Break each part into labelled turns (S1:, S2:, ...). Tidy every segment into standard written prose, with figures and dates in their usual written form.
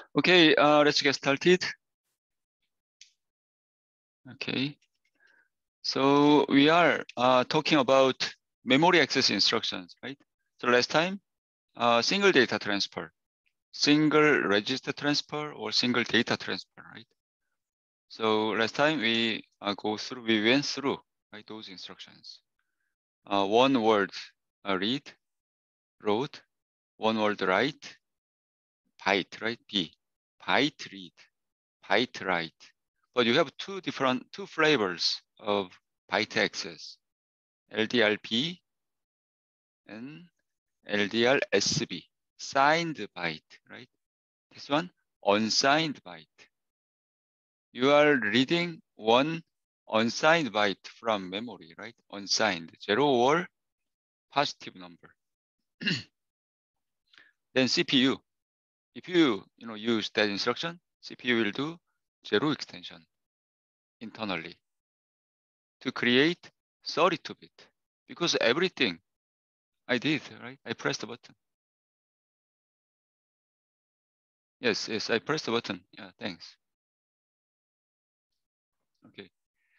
S1: Okay, let's get started. Okay, so we are talking about memory access instructions, right? So last time, single data transfer, single register transfer, or single data transfer, right? So last time we went through right, those instructions. One word read, wrote, one word write, byte, right? B, byte read, byte write. But you have two flavors of byte access, LDRB and LDR-SB, signed byte, right? This one, unsigned byte. You are reading one unsigned byte from memory, right? Unsigned, 0 or positive number. Then CPU, if you use that instruction, CPU will do 0 extension internally to create 32-bit, because everything I did, right? I pressed the button. Yes, I pressed the button. Yeah, thanks. Okay.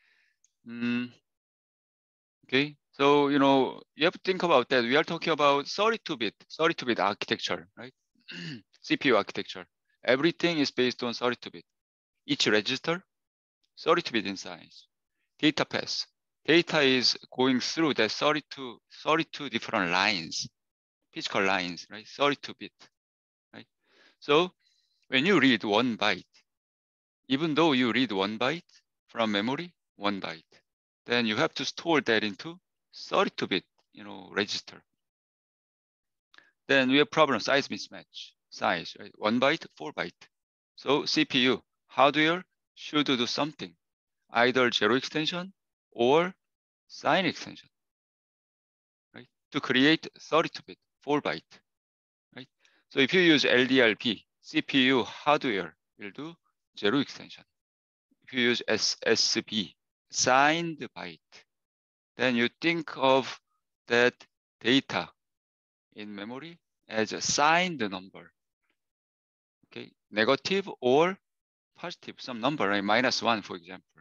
S1: Okay. So, you have to think about that. We are talking about 32-bit architecture, right? CPU architecture. Everything is based on 32-bit. Each register, 32-bit in size. Data path. Data is going through the 32 different lines, physical lines, right? 32-bit, right? So when you read 1 byte, even though you read 1 byte from memory, 1 byte, then you have to store that into 32-bit, register. Then we have problem size mismatch, size, right? 1 byte, 4 byte. So CPU, hardware should do something, either 0 extension or sign extension, right? To create 32-bit, 4 byte, right? So if you use LDRP, CPU hardware will do 0 extension. If you use SSB, signed byte, then you think of that data in memory as a signed number, okay? Negative or positive, some number, right? -1, for example.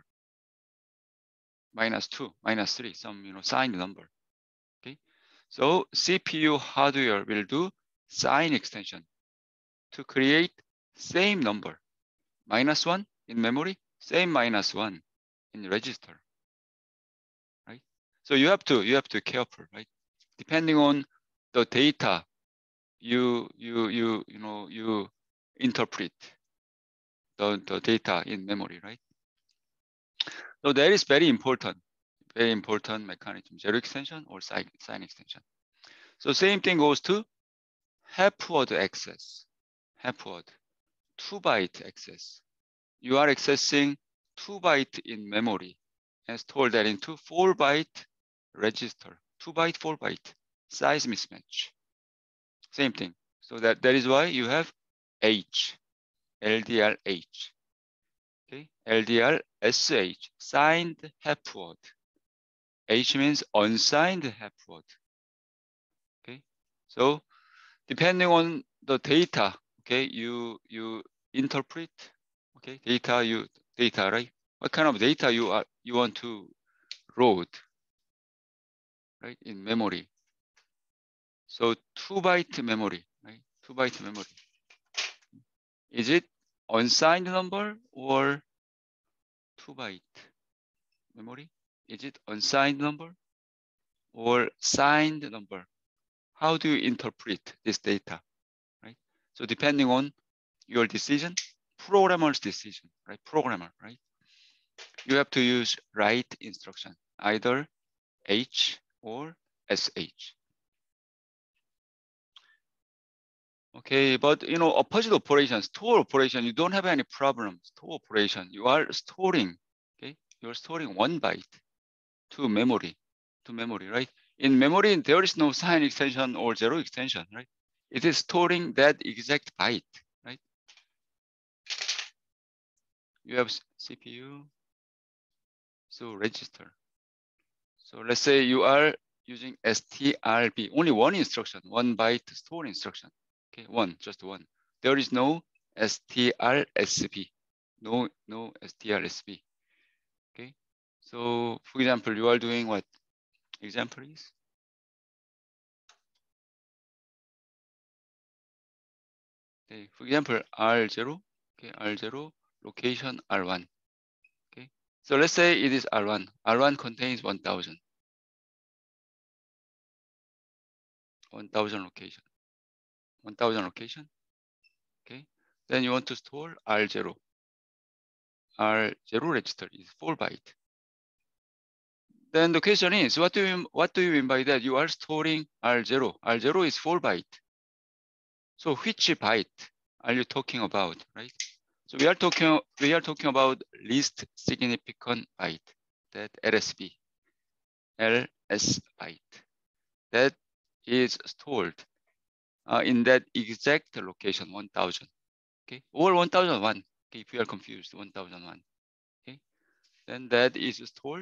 S1: -2, -3, some signed number, okay? So CPU hardware will do sign extension to create same number, -1 in memory, same -1 in register, right? So you have to be careful, right? Depending on the data you interpret the data in memory, right? So that is very important mechanism, 0 extension or sign extension. So same thing goes to half-word access, half-word, 2 byte access. You are accessing 2 byte in memory and store that into 4 byte register, 2 byte, 4 byte, size mismatch. Same thing. So that is why you have H, LDR-H. Okay, LDR-SH, signed half-word. H means unsigned half-word. Okay, so depending on the data, okay, you interpret, okay, data, right? What kind of data you want to load, right, in memory? So 2 byte memory, right? 2 byte memory. Is it unsigned number or 2 byte memory? Is it unsigned number or signed number? How do you interpret this data, right? So depending on your decision, programmer's decision, right? Programmer, right? You have to use write instruction, either H or SH. Okay, but opposite operation, store operation, you don't have any problem. Store operation, you are storing, okay? You're storing 1 byte to memory, right? In memory, there is no sign extension or 0 extension, right? It is storing that exact byte, right? You have CPU, so register. So let's say you are using strb, only one instruction, 1 byte store instruction. Okay, just one. There is no strsb. No strsb. Okay. So for example, you are doing what? Example is? Okay. For example, R0. Okay, R0 location R1. Okay. So let's say it is R1. R1 contains 1000. 1000 location. 1000 location. Okay. Then you want to store R0. R0 register is 4 byte. Then the question is, what do you mean by that? You are storing R0. R0 is 4 byte. So which byte are you talking about, right? So we are talking about least significant byte, that LSB, LS byte, that is stored in that exact location, 1000, okay, or 1001. Okay, if you are confused, 1001. Okay, then that is stored.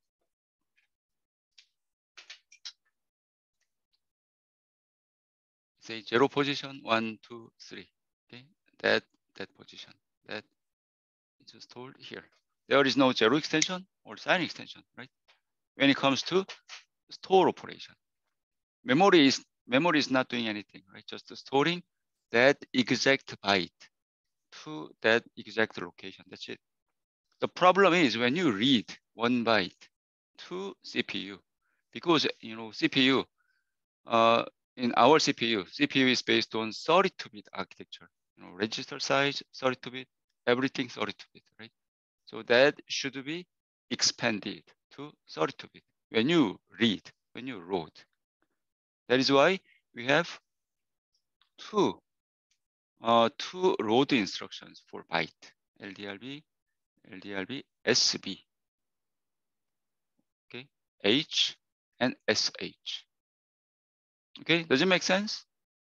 S1: Say 0 position, 1, 2, 3. Okay, that position that is stored here. There is no 0 extension or sign extension, right? When it comes to store operation, memory is not doing anything, right? Just storing that exact byte to that exact location. That's it. The problem is when you read 1 byte to CPU, because CPU, in our CPU is based on 32-bit architecture. Register size 32-bit, everything 32-bit, right? So that should be expanded to 32-bit when you read, when you wrote. That is why we have two load instructions for byte, LDRB, SB, okay, H and SH. Okay, does it make sense?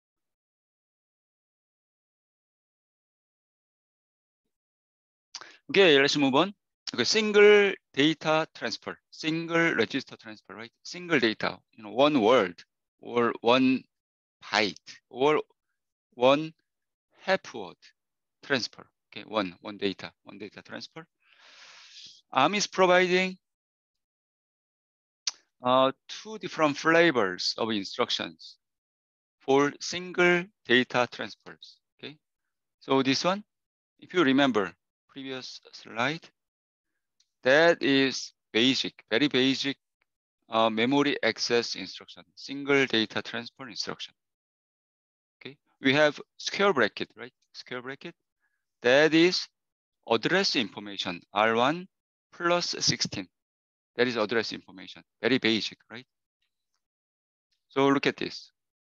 S1: Okay, let's move on. Okay, single data transfer, single register transfer, right? Single data, one word or one byte or one half word transfer. Okay, one data transfer. ARM is providing two different flavors of instructions for single data transfers. Okay, so this one, if you remember previous slide, that is basic, very basic memory access instruction, single data transfer instruction. Okay, we have square bracket, right? Square bracket, that is address information, R1 plus 16. That is address information, very basic, right? So look at this.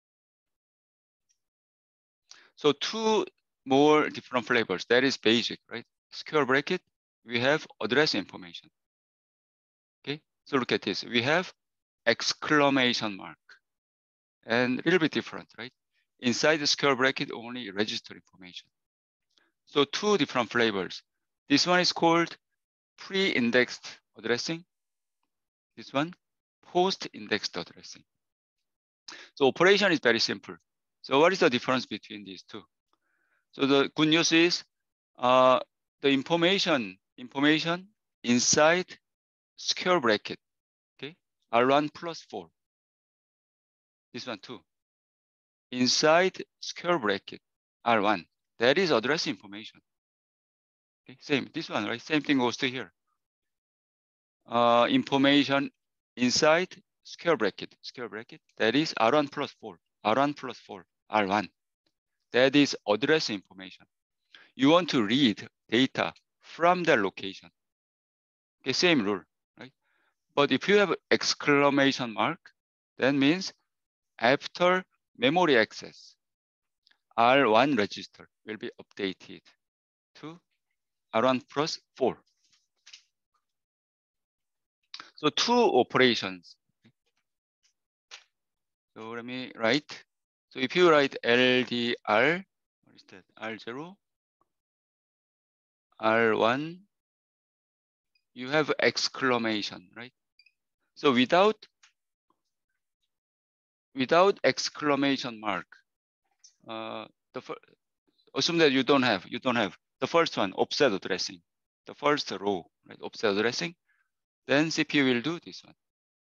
S1: So two more different flavors, that is basic, right? Square bracket, we have address information. Okay, so look at this. We have exclamation mark and a little bit different, right? Inside the square bracket, only register information. So two different flavors. This one is called pre-indexed addressing. This one, post-indexed addressing. So operation is very simple. So what is the difference between these two? So the good news is the information inside square bracket, okay, R1 plus 4. This one too. Inside square bracket, R1, that is address information. Okay, same, this one, right? Same thing goes to here. Information inside square bracket, that is R1 plus 4, R1 plus 4, R1. That is address information. You want to read data from the location. Okay, same rule, right? But if you have exclamation mark, that means after memory access, R1 register will be updated to R1 plus 4. So two operations. So let me write. So if you write LDR, what is that? R0, R1, you have exclamation, right? So without exclamation mark, assume that you don't have the first one, offset addressing, the first row, right? Offset addressing. Then CPU will do this one.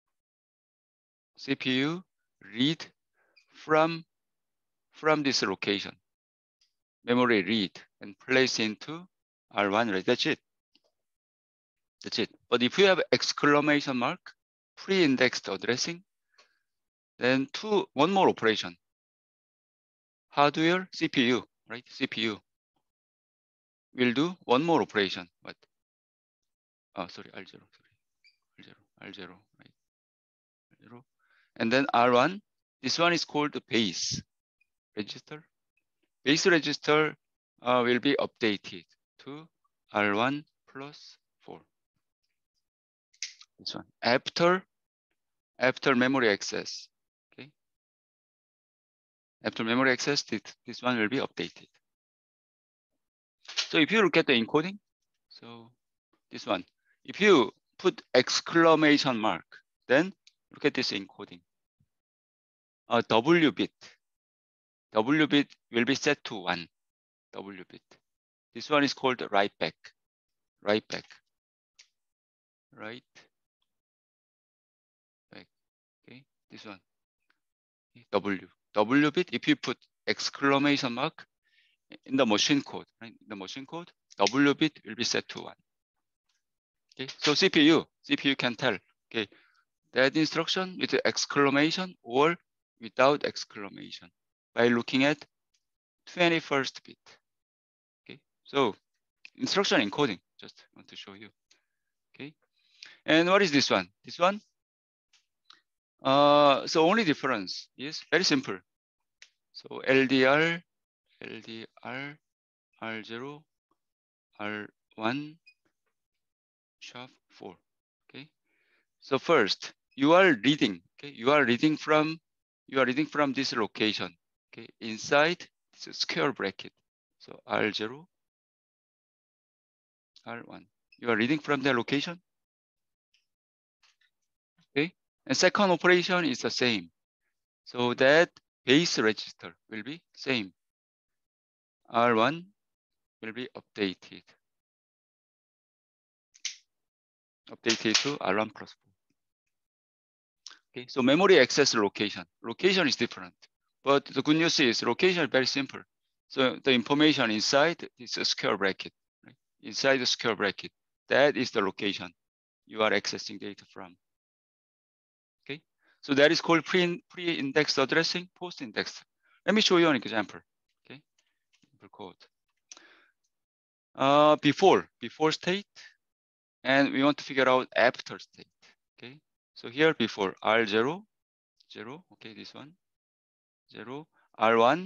S1: CPU read from this location, memory read and place into R1, right? That's it. That's it. But if you have exclamation mark, pre-indexed addressing, then one more operation. Hardware, CPU, right? CPU will do one more operation. What? Oh, sorry, R0, sorry, R0, right? R0. And then R1, this one is called the base register. Base register will be updated to R1 plus 4. This one after memory access. Okay. After memory access, this one will be updated. So if you look at the encoding, so this one, if you put exclamation mark, then look at this encoding. W bit will be set to 1. W bit. This one is called write back. Write back. Right back. Okay, this one. W bit. If you put exclamation mark in the machine code, right? In the machine code, W bit will be set to 1. Okay, so CPU can tell, okay, that instruction with exclamation or without exclamation by looking at 21st bit. Okay, so instruction encoding, just want to show you. Okay, and what is this one? This one, so only difference is very simple. So LDR, R0, R1, sharp 4. Okay, so first you are reading. Okay, you are reading from this location. Okay, inside this square bracket. So R0, R1. You are reading from the location. Okay, and second operation is the same. So that base register will be same. R1 will be updated to R1 plus 4. Okay, so memory access location is different, but the good news is location is very simple. So the information inside is a square bracket, right? Inside the square bracket, that is the location you are accessing data from. Okay, so that is called pre-indexed addressing, post-indexed. Let me show you an example. Okay, code. Before state, and we want to figure out after state. Okay, so here before R0, 0. Okay, this one 0. R1,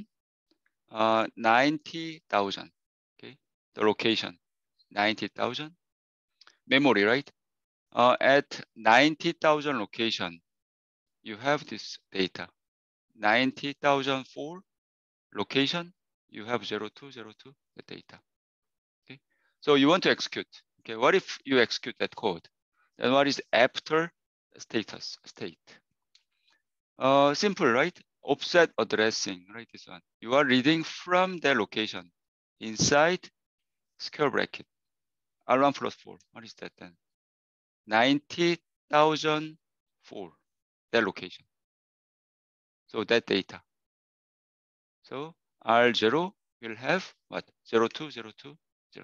S1: 90,000. Okay, the location 90,000. Memory, right? At 90,000 location, you have this data. 90,004 location, you have 0202 the data. Okay, so you want to execute. Okay, what if you execute that code? Then what is after status state? Simple, right? Offset addressing, right? This one. You are reading from the location inside square bracket. R1 plus 4. What is that then? 90,004. That location. So that data. So R0 will have what? 020202.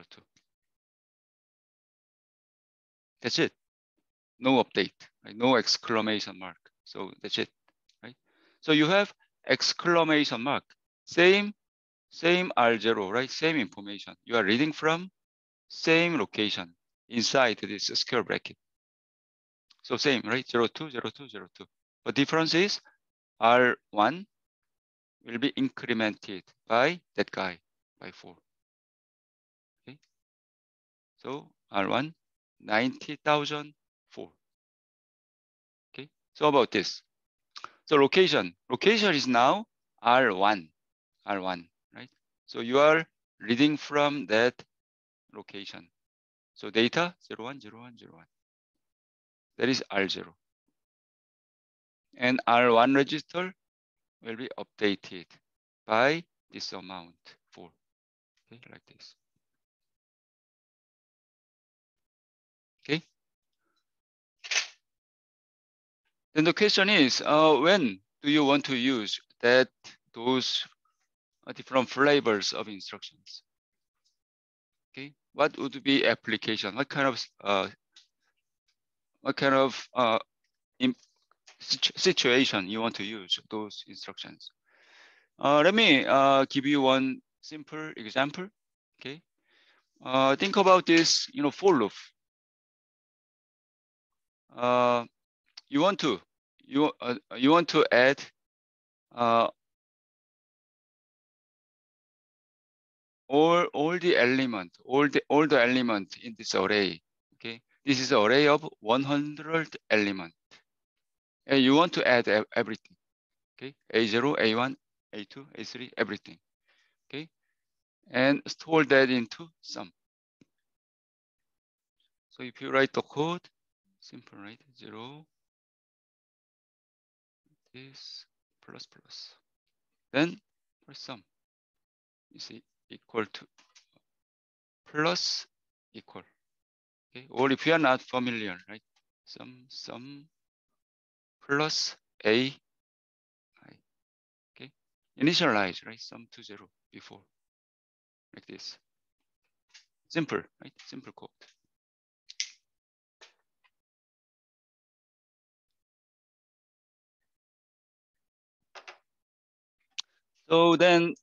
S1: That's it. No update, right? No exclamation mark. So that's it, right? So you have exclamation mark. Same R0, right? Same information. You are reading from same location inside this square bracket. So same, right? 020202. But difference is R1 will be incremented by that guy by 4. Okay. So R1 90,004. Okay. So about this. So location is now R1, right? So you are reading from that location. So data 010101. That is R0. And R1 register will be updated by this amount 4. Okay, like this. Okay. Then the question is, when do you want to use those different flavors of instructions? Okay, what would be application? What kind of situation you want to use those instructions? Let me give you one simple example. Okay, think about this. For loop. You want to add all the element in this array. Okay, this is an array of 100 element, and you want to add everything. Okay, A0, A1, A2, A3, everything. Okay, and store that into sum. So if you write the code, simple, right? 0, this plus plus, then press sum. You see, equal to plus equal. Okay, or if you are not familiar, right? Sum plus A I. Okay, initialize, right? Sum to 0 before, like this. Simple, right? Simple code. So then,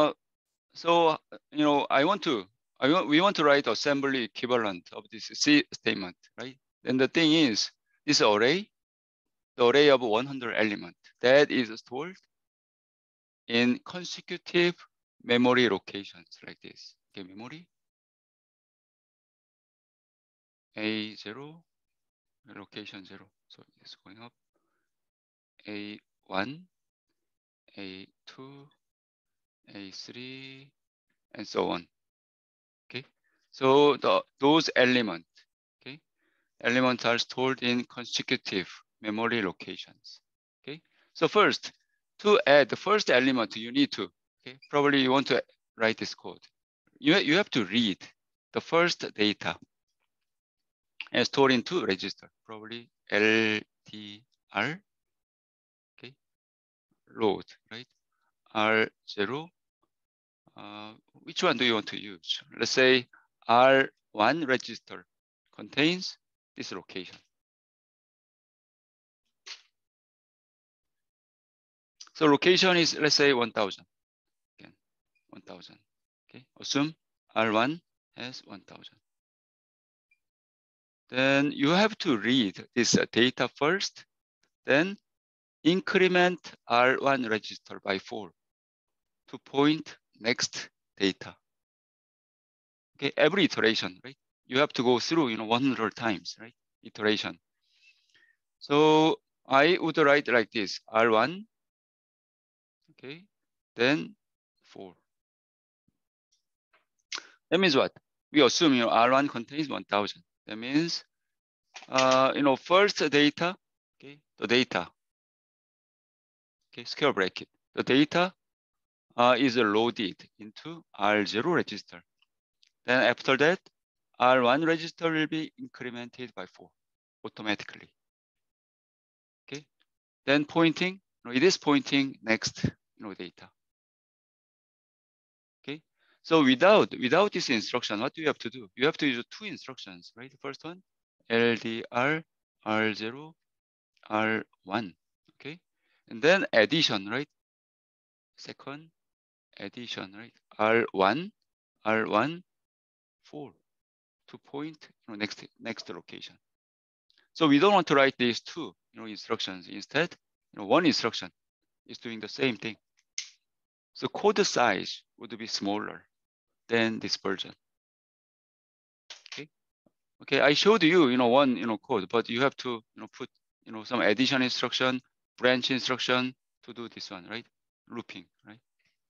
S1: we want to write assembly equivalent of this C statement, right? Then the thing is, this array, the array of 100 element, that is stored in consecutive memory locations like this. Okay, memory A0, location 0. So it's going up. A1, A2, A3, and so on. Okay, so those elements, okay, elements are stored in consecutive memory locations. Okay, so first, to add the first element, you need to, okay, probably you want to write this code. You have to read the first data and store into register, probably LDR, okay, load, right? R0, which one do you want to use? Let's say R1 register contains this location. So location is, let's say 1000. Again, 1000. Okay, assume R1 has 1000. Then you have to read this data first, then increment R1 register by 4 to point next data. Okay, every iteration, right? You have to go through, 100 times, right? Iteration. So I would write like this: R1, okay, then 4. That means what? We assume, R1 contains 1000. That means, first data, okay, the data, okay, square bracket. The data is loaded into R0 register. Then after that, R1 register will be incremented by 4 automatically. Okay. Then pointing, it is pointing next, data. Okay. So without this instruction, what do you have to do? You have to use 2 instructions, right? The first one, LDR R0 R1. Okay. And then addition, right? Second addition, right? R1 4 to point, next location. So we don't want to write these 2, instructions. Instead, one instruction is doing the same thing. So code size would be smaller than this version. Okay. Okay. I showed you, one, code, but you have to, put, some addition instruction, branch instruction to do this one, right? Looping, right?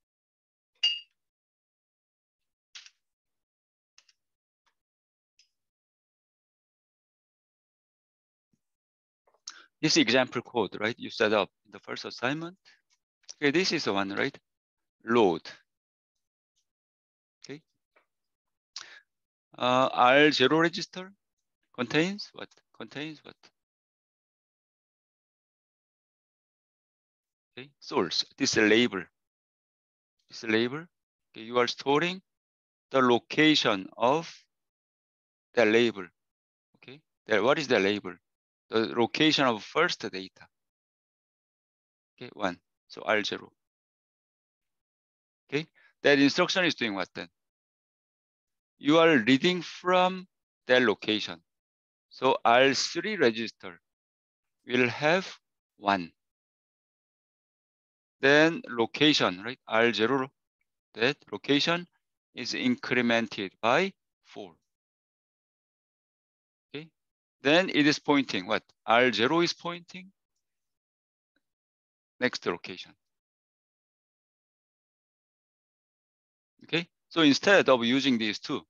S1: This example code, right? You set up in the first assignment. Okay, this is the one, right? Load. Okay, R0 register contains what? Contains what? Okay, source. This label. This label. Okay, you are storing the location of the label. Okay, what is the label? The location of first data. Okay, 1. So R0. Okay, that instruction is doing what then? You are reading from that location. So R3 register will have 1. Then location, right? R0, that location is incremented by 4. Okay. Then it is pointing what? R0 is pointing next location. Okay. So instead of using these two,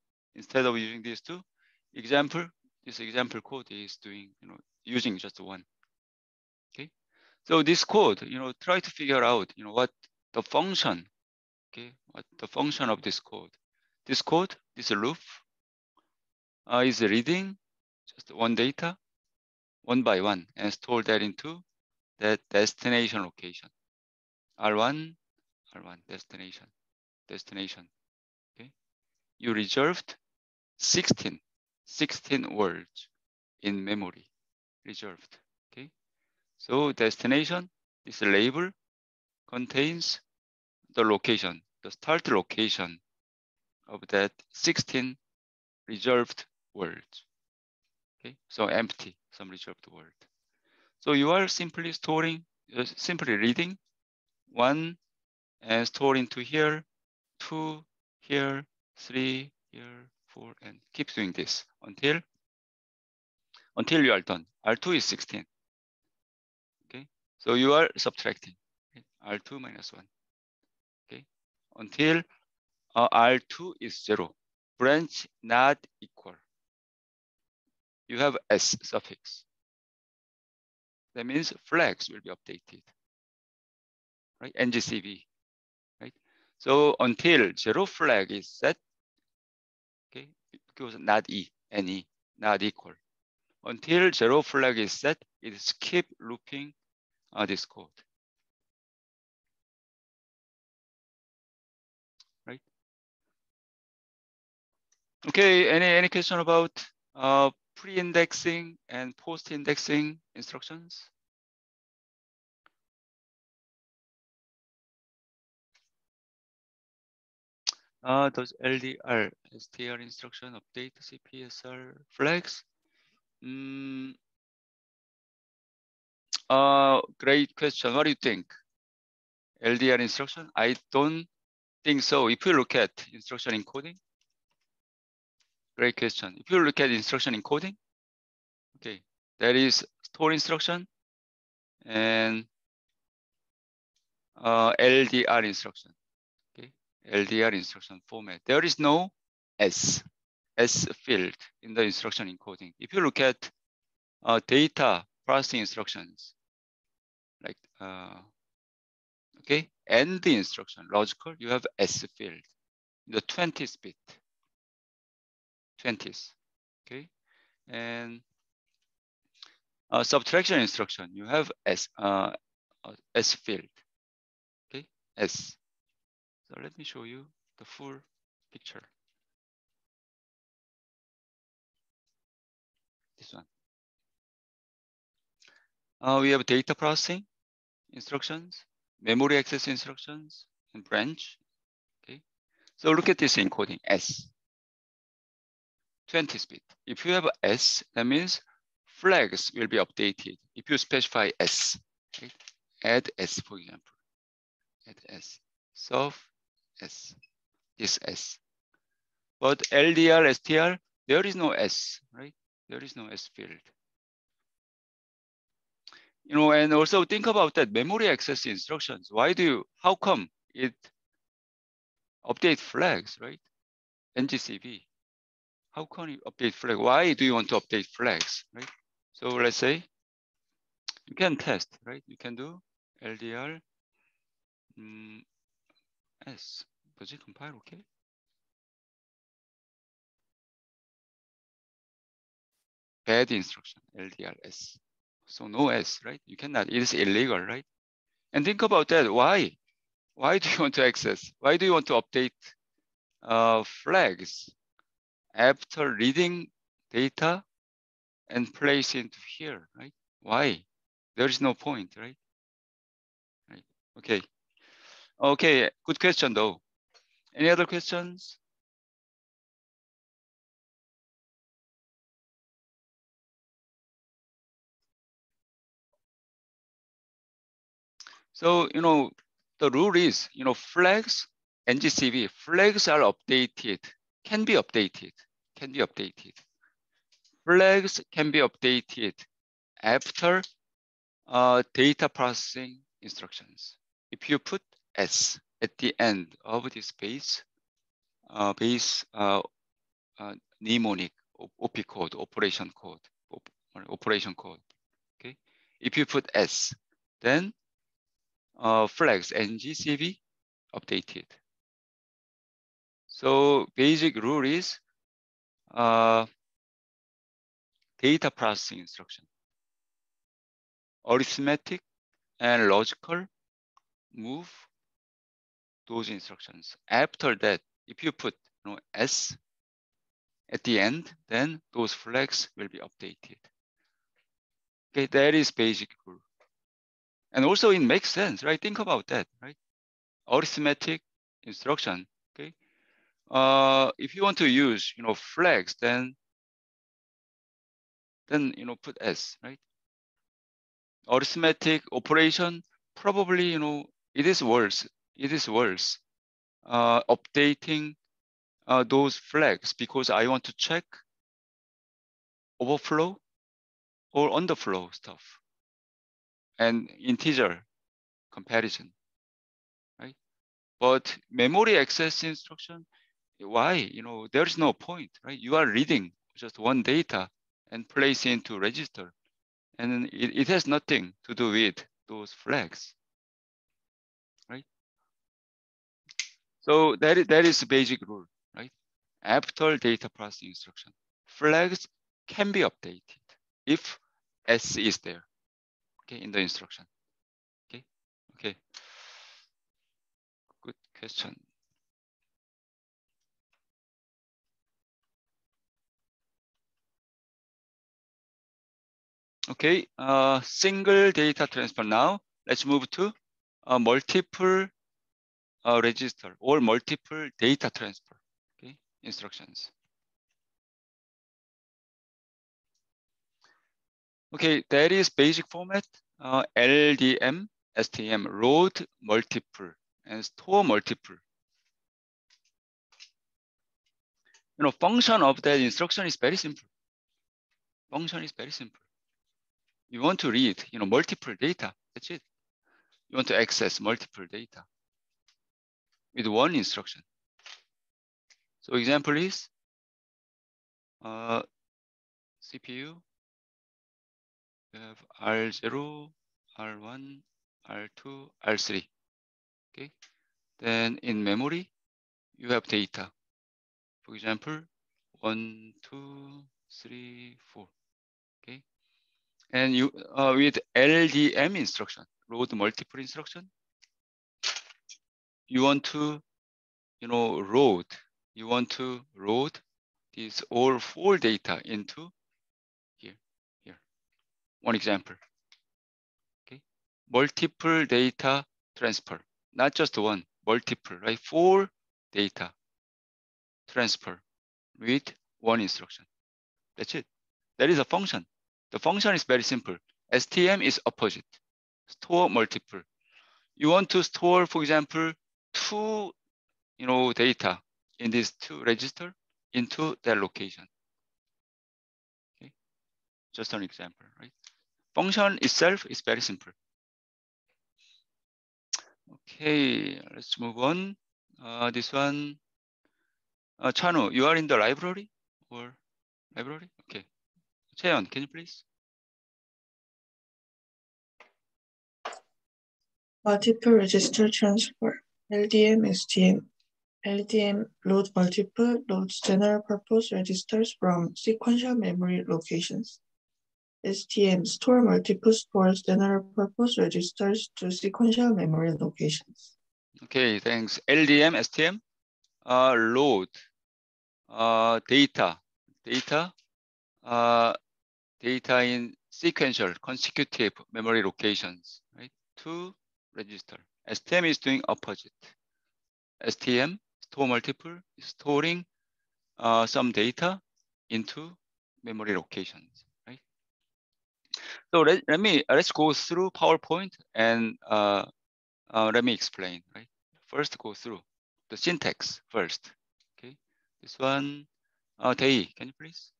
S1: example, this example code is doing, using just 1. Okay. So this code, try to figure out, what the function, okay, what the function of this code. This code, this loop, is reading just one data, 1 by 1, and store that into that destination location. R1, destination. Okay. You reserved 16 words in memory, reserved. Okay. So destination, this label contains the location, the start location of that 16 reserved words. Okay. So empty, some reserved word. So you are simply storing, simply reading 1 and store into here, 2 here, 3 here, 4, and keep doing this until you are done. R2 is 16. Okay, so you are subtracting, okay? R2 minus 1. Okay, until R2 is 0. Branch not equal. You have S suffix. That means flags will be updated, right? NGCV, right? So until 0 flag is set, okay, because not E, NE, not equal. Until 0 flag is set, it is keep looping this code, right? Okay, any question about pre-indexing and post-indexing instructions? Does LDR, STR instruction update CPSR flags? Great question. What do you think? LDR instruction? I don't think so. If you look at instruction encoding, great question. If you look at instruction encoding, okay, that is store instruction and LDR instruction. Okay, LDR instruction format. There is no S field in the instruction encoding. If you look at data processing instructions, like okay, and the instruction logical, you have S field, the 20th bit, 20th. Okay, and subtraction instruction, you have S field. Okay, S. So let me show you the full picture. This one. We have data processing instructions, memory access instructions, and branch. Okay, so look at this encoding S. 20th bit. If you have S, that means flags will be updated. If you specify S, right? Add S, for example. Add S. Sub S. This S. But LDR, STR, there is no S, right? There is no S field. And also think about that memory access instructions. How come it update flags, right? NGCV. How can you update flag? Why do you want to update flags, right? So let's say you can test, right? You can do LDR S. Does it compile okay? bad instruction, LDRS. So no S, right? You cannot, it is illegal, right? And think about that, why? Why do you want to access? Why do you want to update flags after reading data and place into here, right? Why? There is no point, right? Right. Okay. Okay, good question though. Any other questions? So, the rule is, flags, NGCV, flags are updated, can be updated. Flags can be updated after data processing instructions. If you put S at the end of this base mnemonic, OP code, operation code, okay? If you put S, then flags NGCV updated. So basic rule is data processing instruction, arithmetic and logical move those instructions. After that, if you put S at the end, then those flags will be updated. Okay, that is basic rule. And also it makes sense, right? Think about that, right? Arithmetic instruction, okay? If you want to use, flags, then put S, right? Arithmetic operation, probably, it is worse. Updating those flags because I want to check overflow or underflow stuff and integer comparison, right? But memory access instruction, why? There's no point, right? You are reading just one data and place into register, and it has nothing to do with those flags, right? So that is the basic rule, right? After data processing instruction, flags can be updated if S is there, okay, in the instruction. Okay. Good question. Okay, single data transfer. Now let's move to multiple register or multiple data transfer. Okay, instructions. Okay, that is basic format. LDM, STM, load multiple and store multiple. Function of that instruction is very simple. Function is very simple. You want to read, multiple data. That's it. You want to access multiple data with one instruction. So example is CPU. We have R0, R1, R2, R3. Okay. Then in memory, you have data. For example, 1, 2, 3, 4. Okay. And you with LDM instruction, load multiple instruction, you want to load. You want to load these all 4 data into here. One example. Okay. Multiple data transfer, not just one, multiple, right? 4 data transfer with one instruction. That's it. That is a function. The function is very simple. STM is opposite. Store multiple. You want to store, for example, 2 data in these 2 register into their location. Okay. Just an example, right? Function itself is very simple. Okay, let's move on. This one, Chanu, you are in the library or library? Okay. Cheon, can you please?
S2: Multiple register transfer, LDM, STM. LDM load multiple loads general purpose registers from sequential memory locations. STM store multiple stores general purpose registers to sequential memory locations.
S1: Okay, thanks. LDM, STM, load, data in sequential, consecutive memory locations, right? To register. STM is doing opposite. STM, store multiple, is storing some data into memory locations, right? So let's go through PowerPoint and let me explain, right? First, go through the syntax first. Okay, this one, Tae, can you please?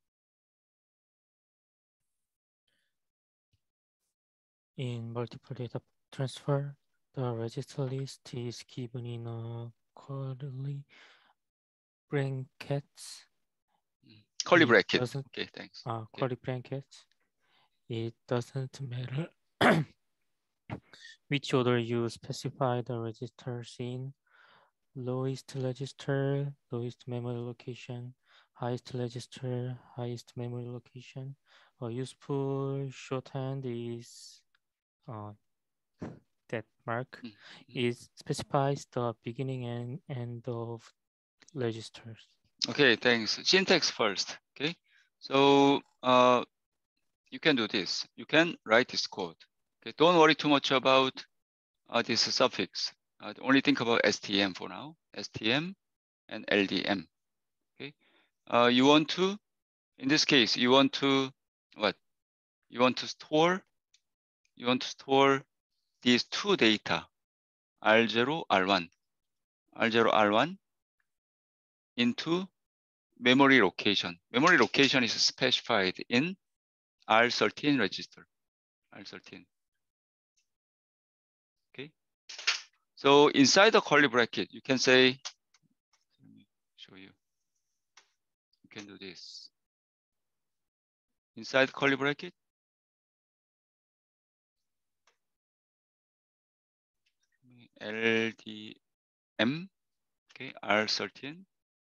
S3: In multiple data transfer, the register list is given in a curly brackets.
S1: Curly bracket. Okay, thanks.
S3: Curly brackets. It doesn't matter which order you specify the registers in. Lowest register, lowest memory location. Highest register, highest memory location. A useful shorthand is that mark is specifies the beginning and end of registers.
S1: Okay, thanks. Syntax first. Okay, so you can do this. You can write this code. Okay, don't worry too much about this suffix. Only think about STM for now. STM and LDM. Okay, you want to, in this case, you want to what? You want to store these two data, R0, R1, R0, R1 into memory location. Memory location is specified in R13 register, R13. Okay. So inside the curly bracket, you can say, let me show you. You can do this. Inside curly bracket, LDM, okay, R13.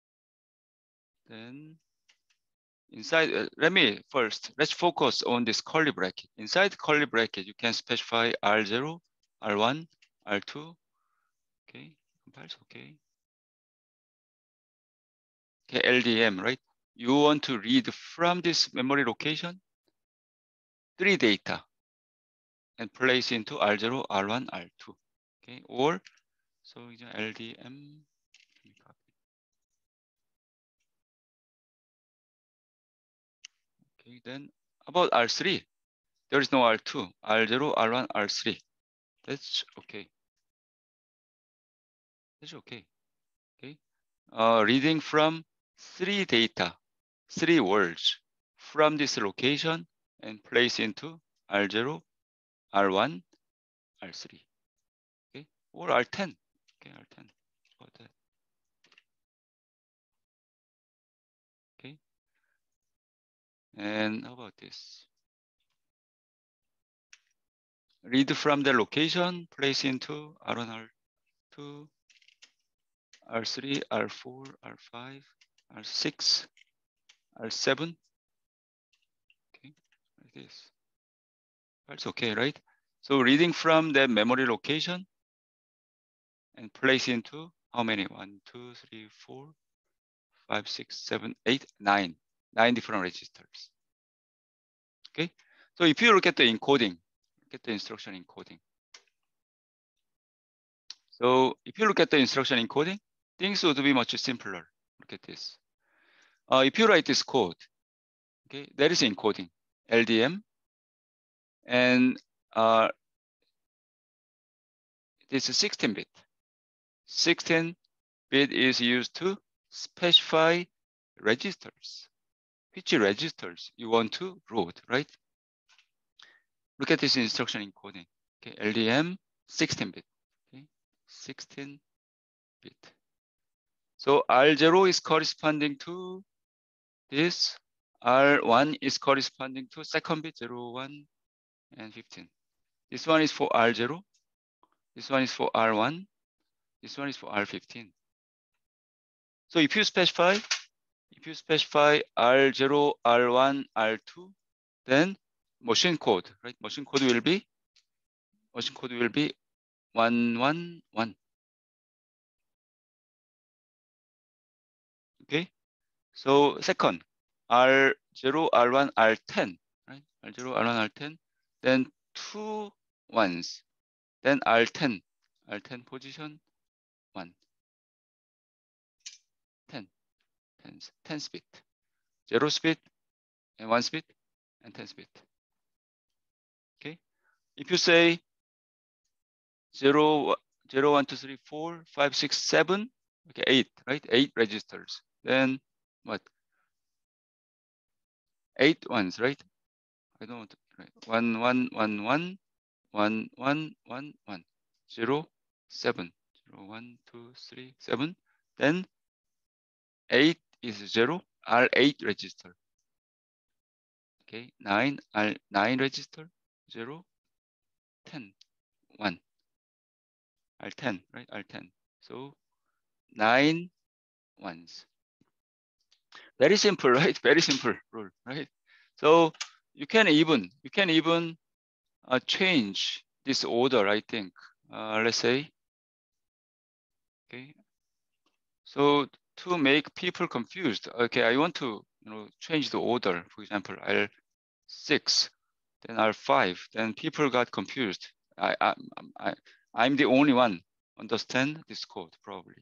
S1: Then inside, let's focus on this curly bracket. Inside curly bracket, you can specify R0, R1, R2, okay, compiles, okay. Okay, LDM, right? You want to read from this memory location 3 data and place into R0, R1, R2, okay? Or, so LDM, okay, then about R3, there is no R2, R0, R1, R3. That's okay. That's okay. Okay. Reading from 3 data, 3 words from this location and place into R0, R1, R3. Okay. Or R10. Okay, R10. About that. Okay. And how about this? Read from the location, place into R1, R2, R3, R4, R5, R6, R7. Okay, like this. That's okay, right? So reading from the memory location and place into how many? 1, 2, 3, 4, 5, 6, 7, 8, 9. 9 different registers. Okay. So if you look at the encoding, look at the instruction encoding. So if you look at the instruction encoding, things would be much simpler. Look at this. If you write this code, okay, that is encoding, LDM, and this is 16-bit. 16-bit is used to specify registers. Which registers you want to load, right? Look at this instruction encoding. Okay, LDM 16-bit. Okay, 16-bit. So R0 is corresponding to this. R1 is corresponding to second bit 0, 1, and 15. This one is for R0. This one is for R1. This one is for R15. So if you specify R0, R1, R2, then machine code, right? Machine code will be 111. Okay. So second, R0, R1, R10, right? R0, R1, R10, then 2 ones, then R10 position 1, 10, 10 speed, 0 speed, and 1 speed, and 10 speed. Okay. If you say 0, 1, 2, 3, 4, 5, 6, 7, okay, 8, right? 8 registers. Then what? 8 ones, right? I don't want to, right? 1, 1, 1, 1, 1, 1, 1, 1, 0, 7, 0, 1, 2, 3, 7. Then 8 is 0, R8 register. Okay, 9, R9 register, 0, 10, 1, R10, right? R10. So 9 ones. Very simple, right? Very simple rule, right? So you can even change this order, I think. Let's say, okay. So to make people confused, okay, I want to change the order. For example, R6, then R5, then people got confused. I'm the only one understand this code probably.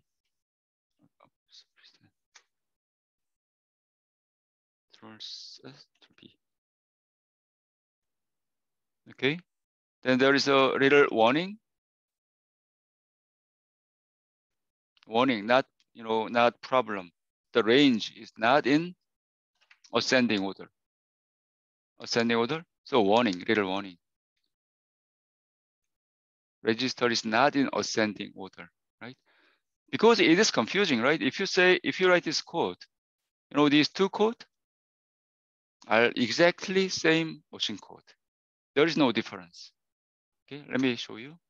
S1: Okay, then there is a little warning. Warning, not not problem. The range is not in ascending order. Ascending order. So warning, little warning. Register is not in ascending order, right? Because it is confusing, right? If you write this code, these two code are exactly same machine code. There is no difference. Okay, let me show you.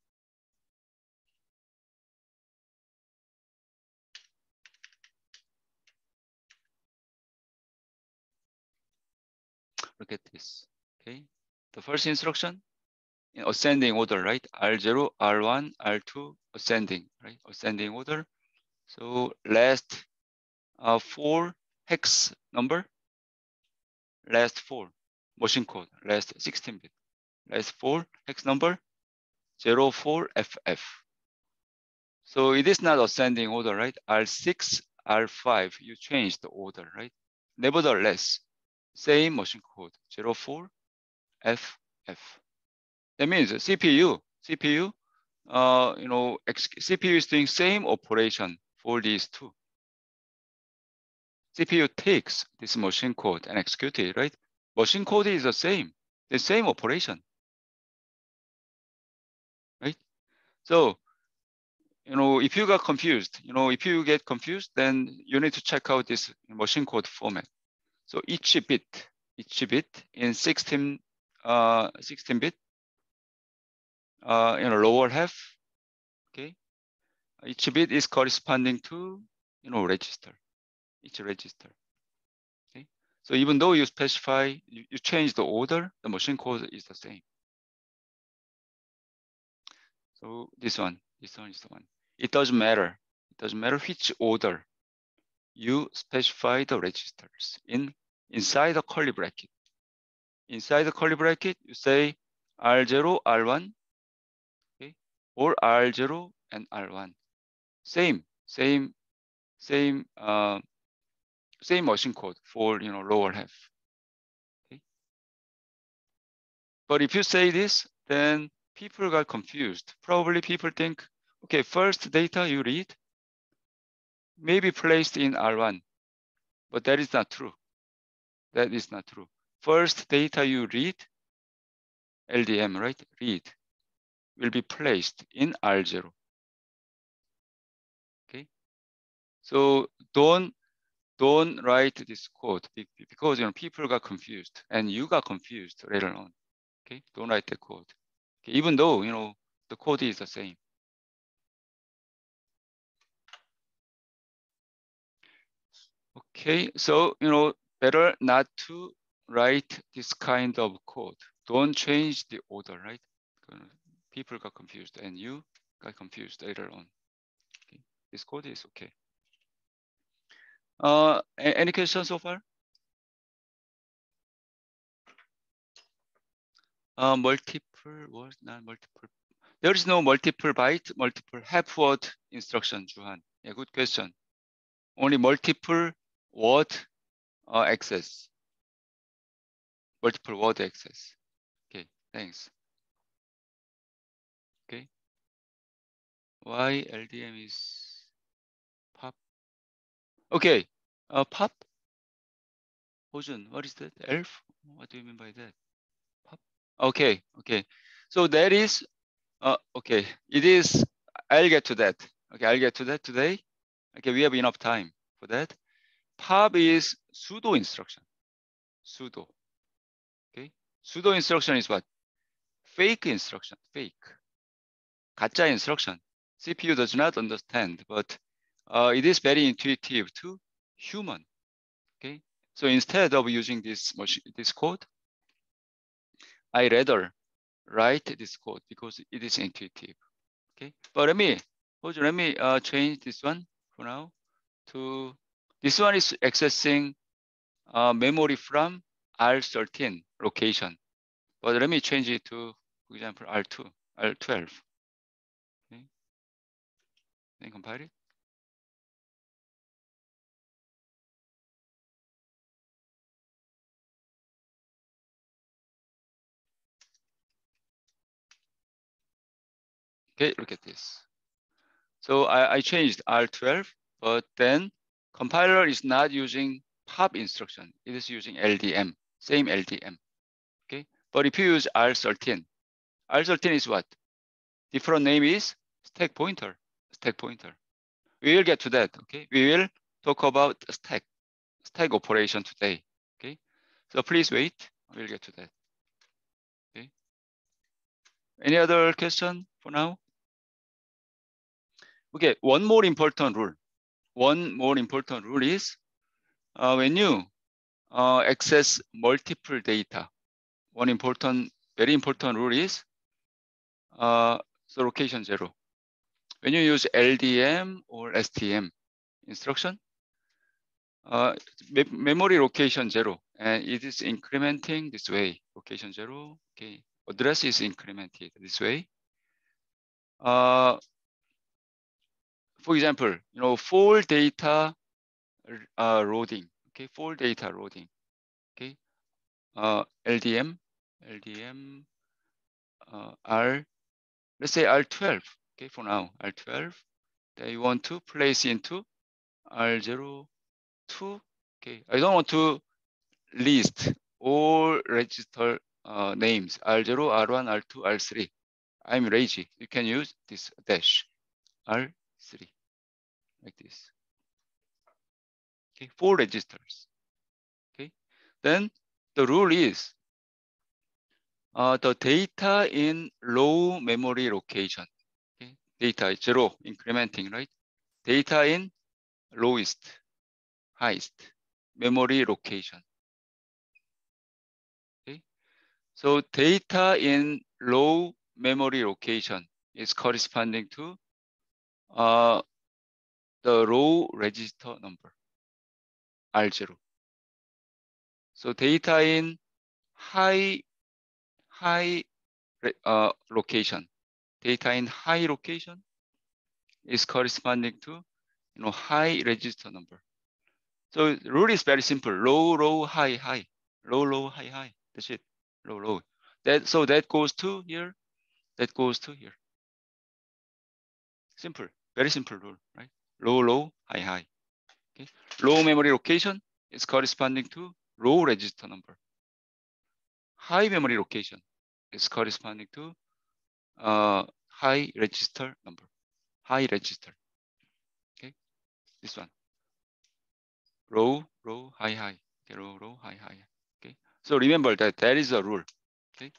S1: Look at this. Okay, the first instruction in ascending order, right? R0, R1, R2, ascending, right? Ascending order. So last 4 hex number, last 4 machine code, last 16-bit, last 4 hex number, 04FF. So it is not ascending order, right? R6, R5, you change the order, right? Nevertheless, same machine code, 04FF. That means CPU, CPU is doing same operation for these two. CPU takes this machine code and execute it, right? Machine code is the same operation, right? So, if you got confused, if you get confused, then you need to check out this machine code format. So each bit in 16 bit, lower half, okay? Each bit is corresponding to, register, each register, okay? So even though you specify, you change the order, the machine code is the same. So this one is the one. It doesn't matter. It doesn't matter which order you specify the registers inside the curly bracket. Inside the curly bracket, you say R0, R1, okay, or R0 and R1. Same machine code for lower half. Okay. But if you say this, then people got confused. Probably people think, okay, first data you read may be placed in R1, but that is not true. That is not true. First data you read, LDM, right? Read will be placed in R0. Okay. So don't write this code because people got confused and you got confused later on. Okay. Don't write the code. Okay. Even though the code is the same. Okay, so better not to write this kind of code. Don't change the order, right? People got confused and you got confused later on. Okay. This code is okay. Any questions so far? Multiple word, not multiple. There is no multiple byte, multiple half word instruction, Juhan. Yeah, good question. Only multiple word access. Multiple word access. Okay, thanks. Okay. Why LDM is pop? Okay, pop. Hojun, what is that? Elf? What do you mean by that? Pop? Okay, okay. So that is, okay, it is, I'll get to that. Okay, I'll get to that today. Okay, we have enough time for that. Pop is pseudo instruction. Pseudo. Okay, pseudo instruction is what? Fake instruction. Fake. 가짜 instruction. CPU does not understand, but it is very intuitive to human. Okay, so instead of using this code, I rather write this code because it is intuitive. Okay, but let me change this one for now to this one is accessing memory from R13 location. But let me change it to, for example, R2, R12. Okay, then compile it. Okay, look at this. So I changed R12, but then compiler is not using pop instruction. It is using LDM, same LDM. Okay, but if you use R13, R13 is what? Different name is stack pointer. Stack pointer. We will get to that. Okay, we will talk about stack operation today. Okay, so please wait. We'll get to that. Okay. Any other question for now? Okay, one more important rule. One more important rule is when you access multiple data, one important, very important rule is so location zero. When you use LDM or STM instruction, memory location zero, and it is incrementing this way. Location zero, okay. Address is incremented this way. For example, full data loading. Okay, full data loading. Okay, LDM, R. Let's say R12. Okay, for now R12. That you want to place into R02. Okay, I don't want to list all register names R0, R1, R2, R3. I'm lazy. You can use this dash R3 like this. Okay, 4 registers. Okay, then the rule is the data in low memory location. Okay, data is 0 incrementing, right? Data in lowest, highest memory location. Okay, so data in low memory location is corresponding to the row register number R0. So data in high location, data in high location is corresponding to high register number. So the rule is very simple: low, high, low, high. That's it. Low. So that goes to here. That goes to here. Simple, very simple rule, right? Low, high. Okay. Low memory location is corresponding to low register number. High memory location is corresponding to high register number. High register. Okay, this one. Low, high. Okay, low, high. Okay, so remember that is a rule. Okay,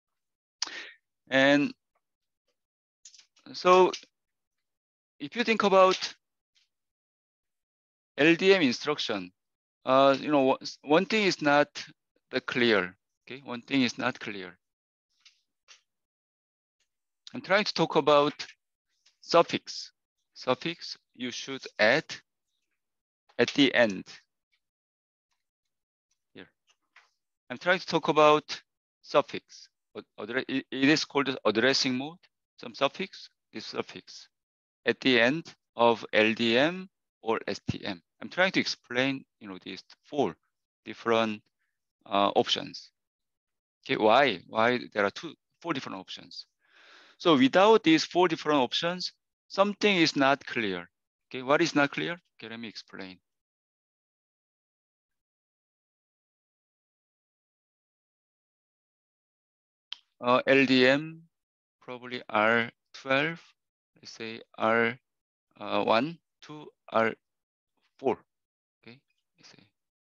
S1: and so if you think about LDM instruction, you know, one thing is not the clear. Okay, one thing is not clear. I'm trying to talk about suffix. Suffix you should add at the end. Here, I'm trying to talk about suffix. It is called addressing mode. Some suffix, this suffix at the end of LDM or STM. I'm trying to explain, you know, these 4 different options. Okay, why there are 4 different options. So without these 4 different options, something is not clear. Okay, what is not clear? Okay, let me explain. LDM probably R12, let's say R1 to R4. Okay, let's say.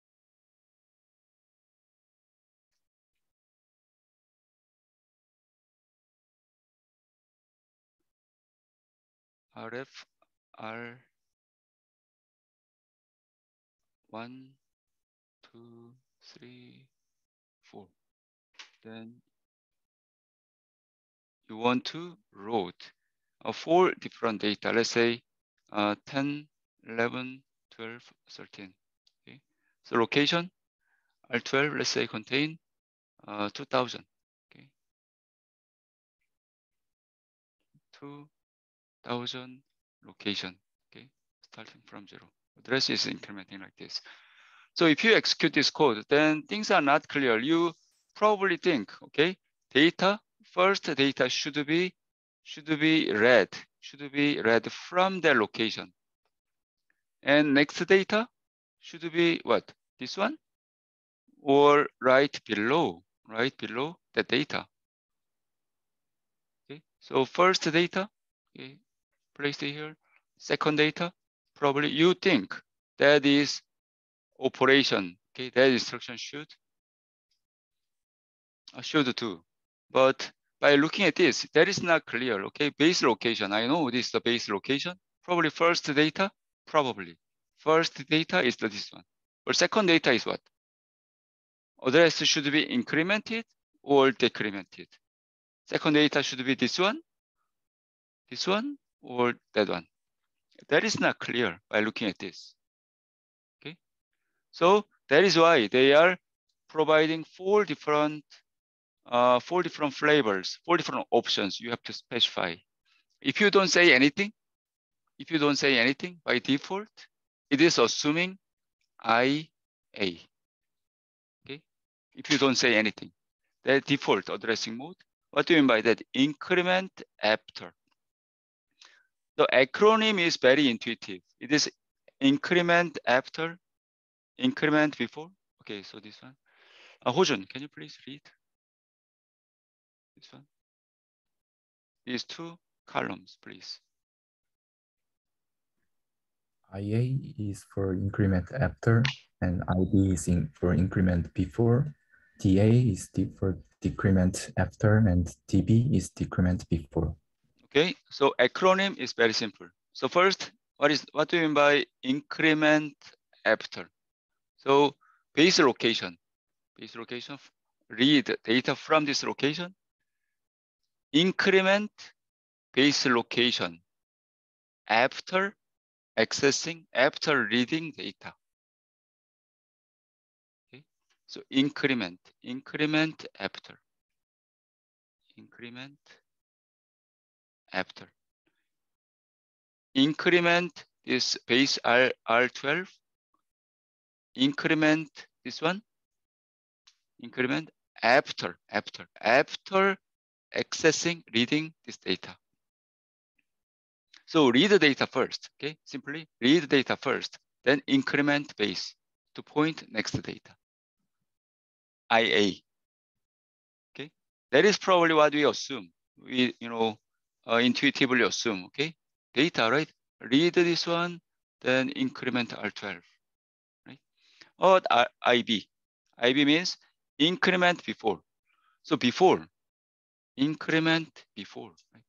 S1: RF R1, 2, 3, 4. Then you want to route 4 different data. Let's say 10, 11, 12, 13. Okay. So location R12, let's say contain 2000. Okay. 2000 location. Okay. Starting from 0. Address is incrementing like this. So if you execute this code, then things are not clear. You probably think, okay, first data should be read from their location. And next data should be what? This one? Or right below the data. Okay, so first data, okay, placed here. Second data, probably you think that is operation. Okay, that instruction should do. But by looking at this, that is not clear. Okay, base location. I know this is the base location. Probably first data, probably. First data is this one. But second data is what? Address should be incremented or decremented. Second data should be this one, or that one. That is not clear by looking at this. Okay, so that is why they are providing 4 different flavors, 4 different options you have to specify. If you don't say anything, by default, it is assuming IA. Okay, if you don't say anything, that default addressing mode. What do you mean by that? Increment after. The acronym is very intuitive. It is increment after, increment before. Okay, so this one. Hojun, can you please read this one? These 2 columns, please.
S4: IA is for increment after, and IB is for increment before. TA is for decrement after, and DB is decrement before.
S1: Okay, so acronym is very simple. So first, what do you mean by increment after? So base location, read data from this location, increment base location after reading data. Okay, so increment after. Increment is base R12. Increment this one. Increment after accessing, reading this data. So read the data first, okay? Simply read the data first, then increment base to point next data. IA, okay? That is probably what we assume. We, intuitively assume, okay? Data, right? Read this one, then increment R12, right? Or IB. IB means increment before. So before, increment before, right?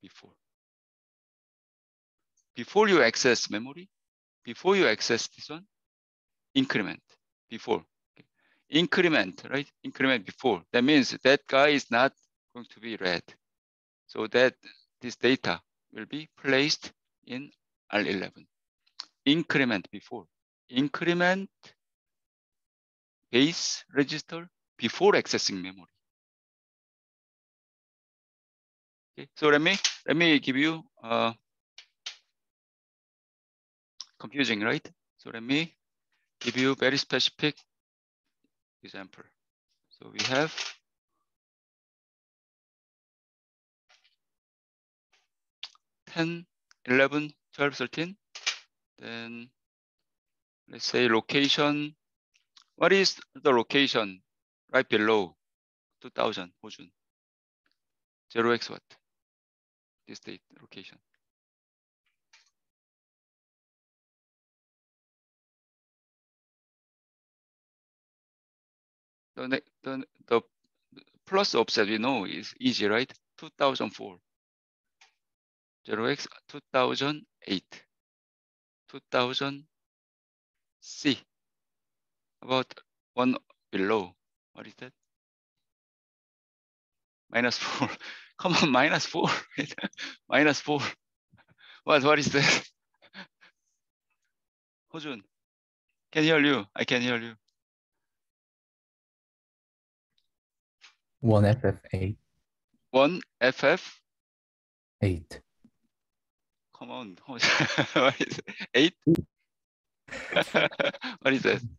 S1: Before you access memory, before you access this one, increment. before. Okay. Increment, right? Increment before. That means that guy is not going to be read. So that this data will be placed in R11. Increment before. Increment base register before accessing memory. Okay. So let me give you confusing, right? So let me give you very specific example. So we have 10, 11, 12, 13. Then let's say location. What is the location right below 2000 호준? 0x what? This date location. The plus offset we know is easy, right? 2004. 0x 2008. 2000 C. About one below. What is that? -4. Come on, -4. -4. What is that? 호준, can hear you. I can hear you.
S4: 1FF8.
S1: 1FF.
S4: 8.
S1: Come on. What is it? 8? What is that?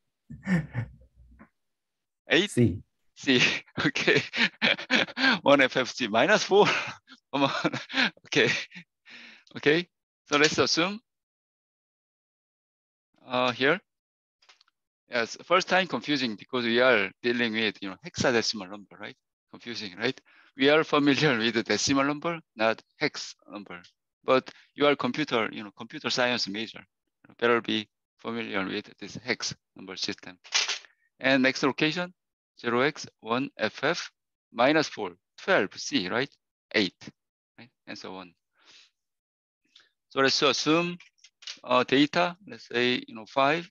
S1: 8?
S4: C.
S1: C. Okay. 1FFC -4. Come on. Okay. Okay. So let's assume here. Yes, first time confusing because we are dealing with hexadecimal number, right? Confusing, right? We are familiar with the decimal number, not hex number. But you are computer science major. Better be familiar with this hex number system. And next location, 0x, 1FF, -4, 12C, right? 8, right? And so on. So let's assume data, let's say 5,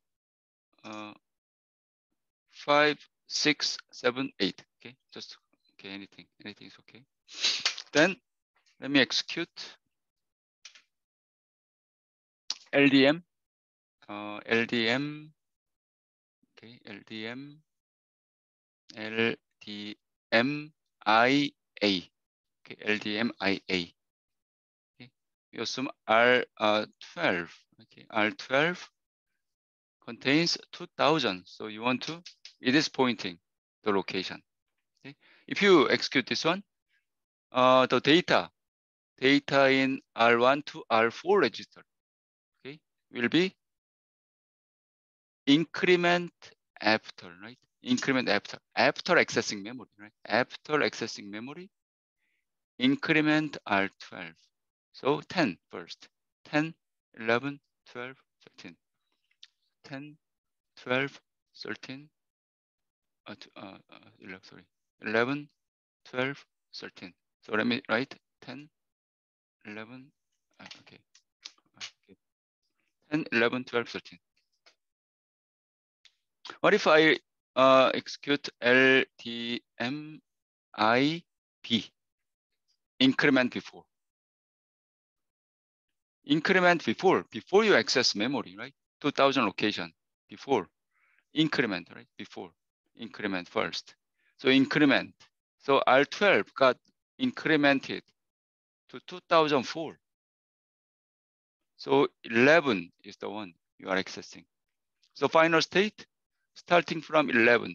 S1: 5, 6, 7, 8. Okay, just okay, anything is okay. Then let me execute LDM. LDM. Okay, LDM. LDMIA. Okay, LDMIA. Okay, we assume R12. Okay, R12 contains 2000. So you want to, it is pointing the location. Okay, if you execute this one, the data in R1 to R4 register, okay, will be increment after, right? Increment after accessing memory, right? After accessing memory, increment R12. So 10 first, 10, 11, 12, 13. 10, 12, 13, 11, 12, 13. So let me write 10, 11, okay. 10, 11, 12, 13. What if I execute LDMIB, increment before? Increment before you access memory, right? 2000 location before, increment, right? Before, increment first. So increment. So R12 got incremented to 2004. So 11 is the one you are accessing. So final state, starting from 11,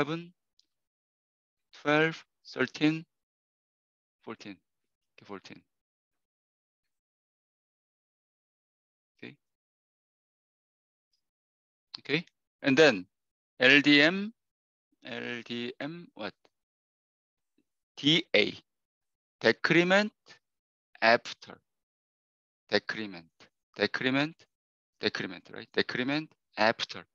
S1: 12, 13, 14, 14. Okay. Okay. And then LDM what? DA, decrement after. Decrement, right? Decrement after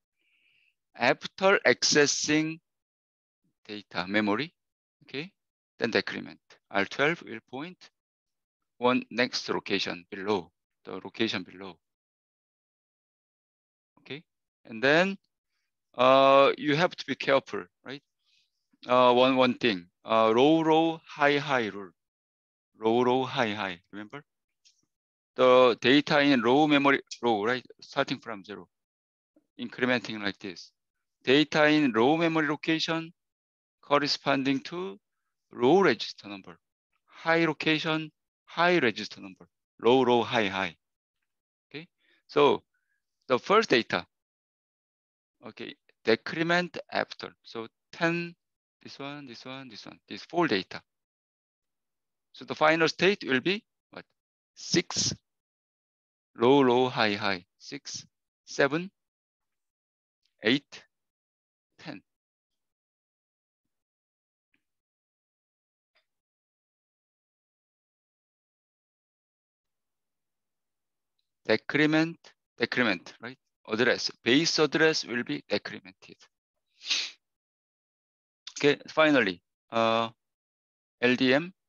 S1: accessing data memory, okay? Then decrement. R12 will point one next location below, the location below. Okay, and then you have to be careful, right? One thing, low, high rule. Low, high. Remember? The data in low memory, low, right? Starting from 0, incrementing like this. Data in low memory location corresponding to low register number. High location, high register number. Low, high. Okay. So the first data, okay, decrement after. So 10, this one, this 4 data. So the final state will be what? 6, low, high. 6, 7, 8, 10. Decrement, right? Address, base address will be decremented. Okay, finally, LDM,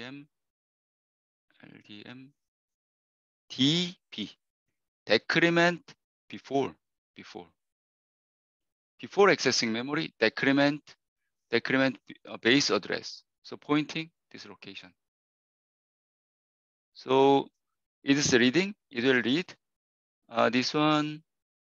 S1: DP, decrement before accessing memory, decrement base address. So pointing this location. So it is reading, it will read this one,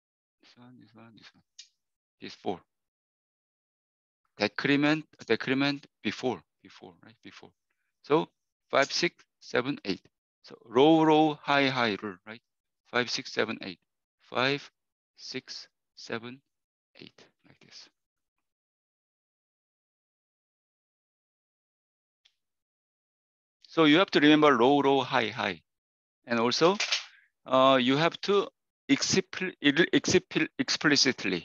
S1: this 4. Decrement before, right? Before. So 5, 6, 7, 8. So low, high rule, right? 5, 6, 7, 8. 5, 6, 7, 8, like this. So you have to remember low, high. And also, you have to explicitly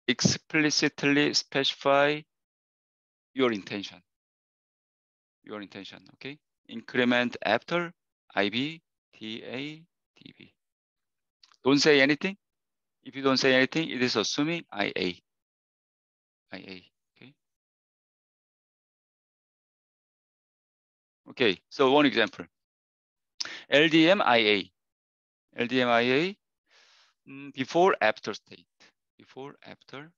S1: specify your intention. Okay? Increment after IB, TA, DB. Don't say anything. If you don't say anything, it is assuming IA. Okay? Okay, so one example. LDM IA. Before, after state. Before, after.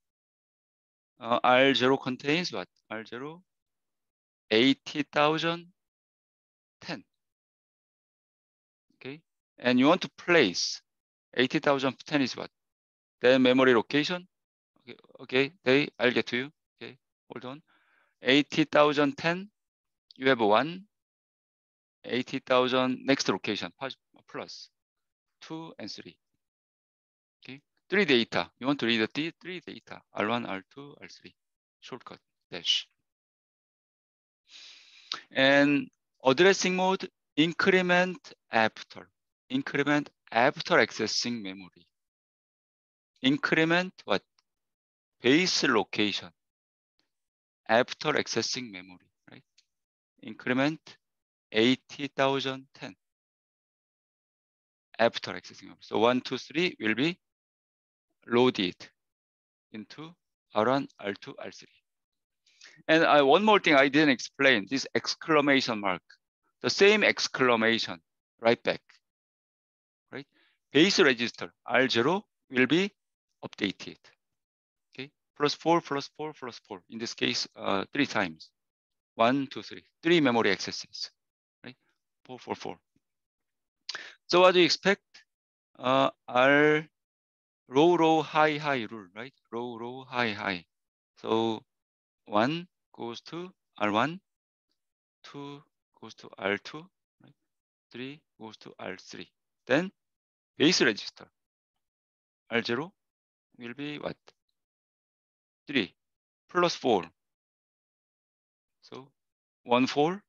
S1: R0 contains what? R0, 80,010. Okay, and you want to place 80,010 is what? Then memory location. Okay, I'll get to you. Okay, hold on. 80,010. You have 1. 80,000 next location plus 2 and 3. Okay, 3 data. You want to read the 3 data. R1, R2, R3. Shortcut dash. And addressing mode, increment after accessing memory. Increment what? Base location after accessing memory, right? Increment 80,010 after accessing memory. So 1, 2, 3 will be loaded into R1, R2, R3. And one more thing I didn't explain, this exclamation mark, the same exclamation right back, right? Base register R0 will be updated. Okay, +4, +4, +4. In this case, 3 times. 1, 2, 3. 3 memory accesses, right? 4, 4, 4. So what do you expect? R low, high rule, right? Low, high. So 1 goes to R1, 2 goes to R2, right? 3 goes to R3. Then base register R0 will be what? 3 +4. So 1, 4.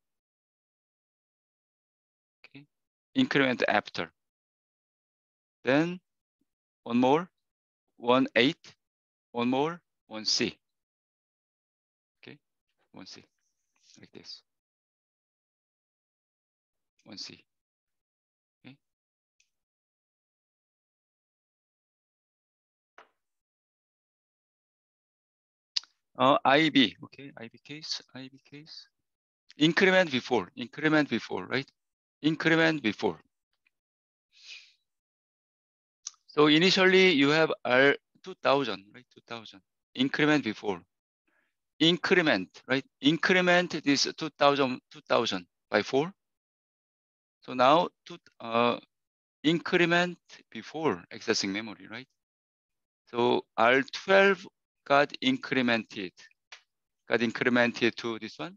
S1: Okay. Increment after. Then one more, 1, 8. One more, 1C. Okay, 1C, like this. 1C. Okay. IB, okay, IB case. Increment before, right? Increment before. So initially you have 2000, right? 2000. Increment before. Increment, right? Increment this 2000 by 4. So now increment before accessing memory, right? So R12 got incremented to this one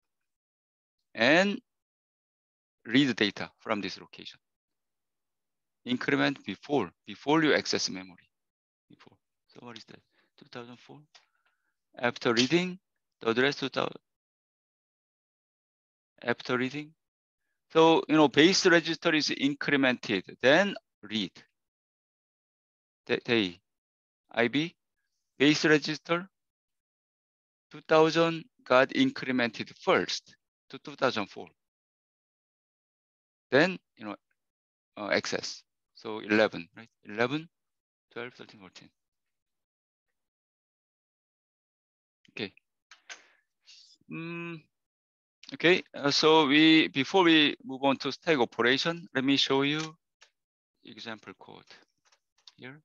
S1: and read data from this location. Increment before you access memory. Before. So what is that? 2004. After reading the address 2000. After reading. So base register is incremented, then read. Day. IB base register 2000 got incremented first to 2004. Then access. So 11, right? 11, 12, 13, 14. Okay. Okay. So before we move on to stack operation, let me show you example code here.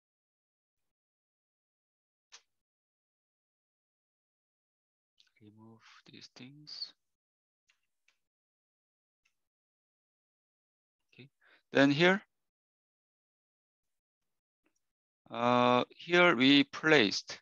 S1: Remove these things. Okay. Then here we placed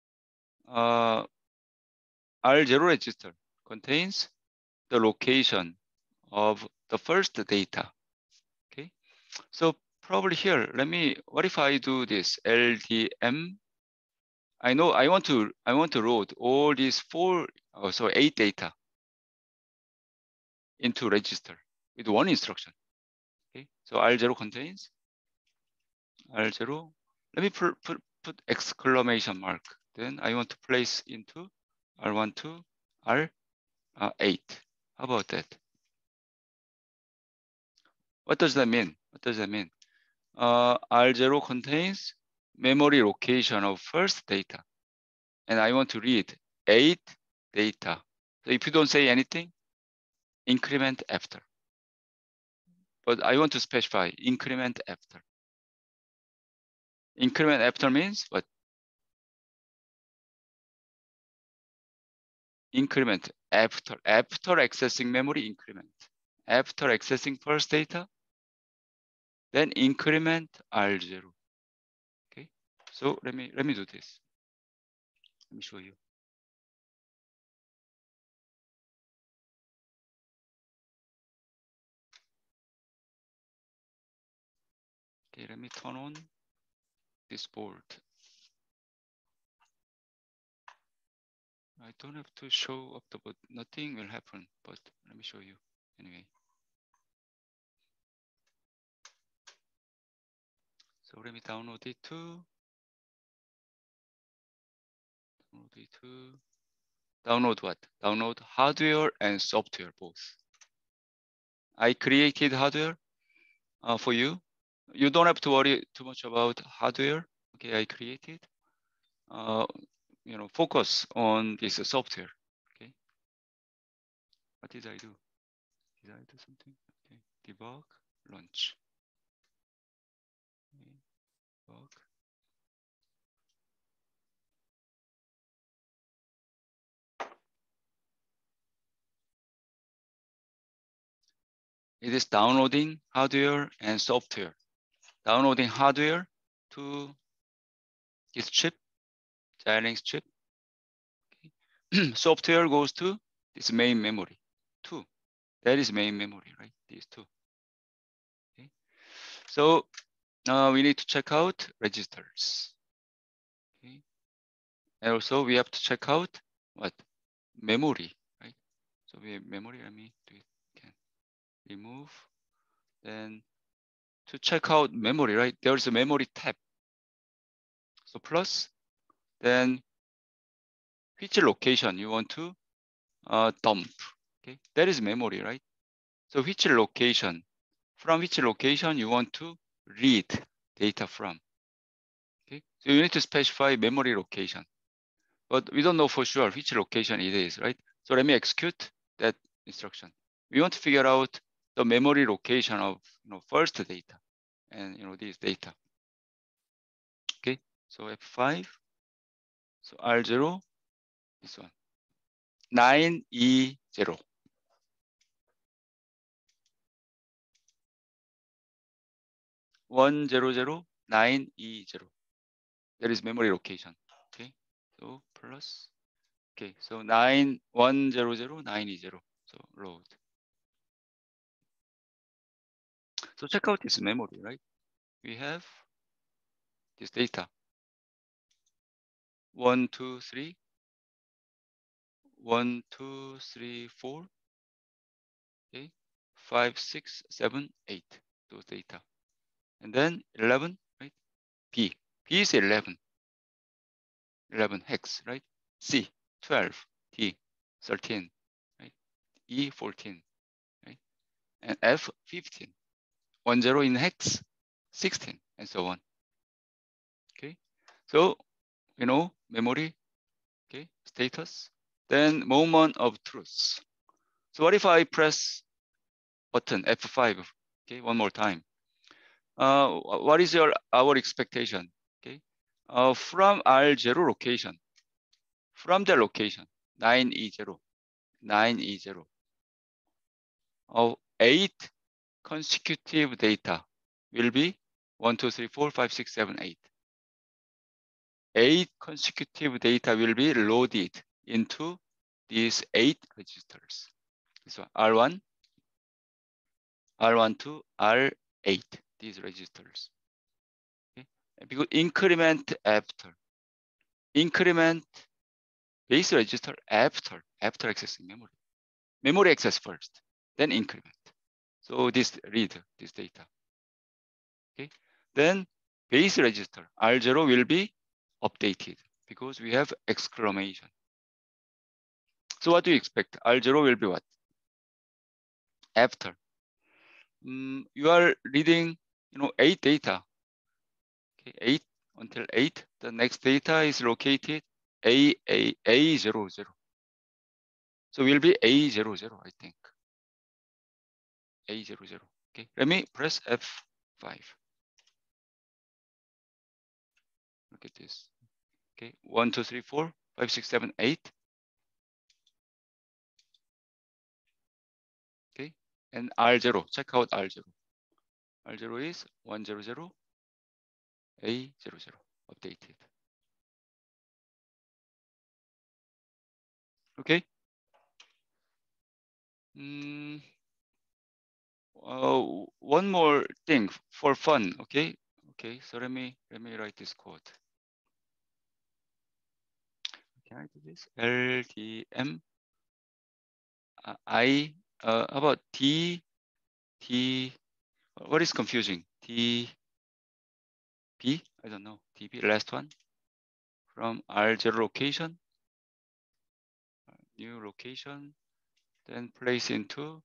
S1: R0 register contains the location of the first data. Okay, so probably here, what if I do this LDM? I know I want to load all these 8 data into register with one instruction. Okay, so R0 contains R0. Let me put exclamation mark. Then I want to place into R12, R8. How about that? What does that mean? R0 contains memory location of first data. And I want to read 8 data. So if you don't say anything, increment after. But I want to specify increment after. Increment after means what? Increment after accessing memory, increment. After accessing first data, then increment R0. Okay, so let me do this. Let me show you. Okay, let me turn on this board. I don't have to show up the board. Nothing will happen, but let me show you anyway. So let me download it too. Download what? Download hardware and software both. I created hardware for you. You don't have to worry too much about hardware. Okay, I created. Focus on this software. Okay. What did I do? Did I do something? Okay. Debug, launch. Okay. Debug. It is downloading hardware and software. Downloading hardware to this chip, Xilinx chip. Okay. Software goes to this main memory, 2. That is main memory, right? These 2. Okay. So we need to check out registers. Okay. And also we have to check out what? Memory, right? So we have memory. Let me do it again. Remove. Then to check out memory, right? There's a memory tab. So plus, then which location you want to dump. Okay, that is memory, right? So which location, from which location you want to read data from. Okay, so you need to specify memory location, but we don't know for sure which location it is, right? So let me execute that instruction. We want to figure out the memory location of first data and these data. Okay, So F5. So R0, this one. 9E0. 1009E0. That is memory location. Okay. So plus. Okay. So 91009E0. So load. So check out this memory, right? We have this data. 1, 2, 3. 1, 2, 3, 4. Okay. 5, 6, 7, 8. Those data. And then 11, right? B. B is 11. 11 hex, right? C, 12. D, 13, right? E, 14, right? And F, 15. 10 in hex, 16, and so on. Okay. So, you know, memory, okay, status. Then moment of truth. So what if I press button F5, okay, one more time? What is our expectation? Okay. From R0 location, from the location, 9E0, 9E0, of 8 consecutive data will be 1, 2, 3, 4, 5, 6, 7, 8. 8 consecutive data will be loaded into these 8 registers. So R1, R12, R8, these registers. Okay. Because increment after, increment base register after accessing memory. Memory access first, then increment. So this read this data. Okay. Then base register R0 will be updated because we have exclamation. So what do you expect? R0 will be what? After. You are reading, 8 data. Okay, 8 until 8. The next data is located A00. So will be A00, I think. A00. Okay, let me press F5. Look at this. Okay, 1, 2, 3, 4, 5, 6, 7, 8. Okay, and R0. Check out R0. R0 is 100, A00. Updated. Okay. One more thing for fun. Okay. Okay. So let me write this code. Can I do this? LDM. How about T? What is confusing? TB? I don't know. TB, last one. From R0 location. New location. Then place into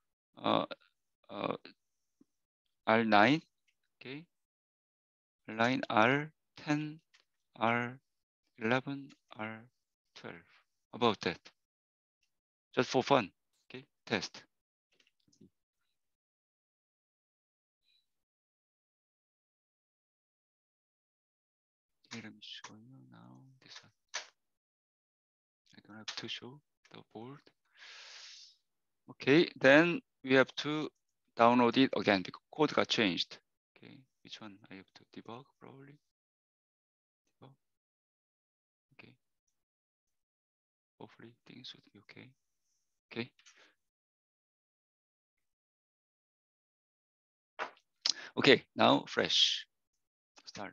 S1: R9. Okay. Line R10, R11, R12. About that. Just for fun. Okay. Test. Okay, let me show you now this one. I don't have to show the board. Okay, then we have to download it again because code got changed. Okay, which one I have to debug probably? Debug. Okay. Hopefully things should be okay. Okay. Okay, now fresh. Start.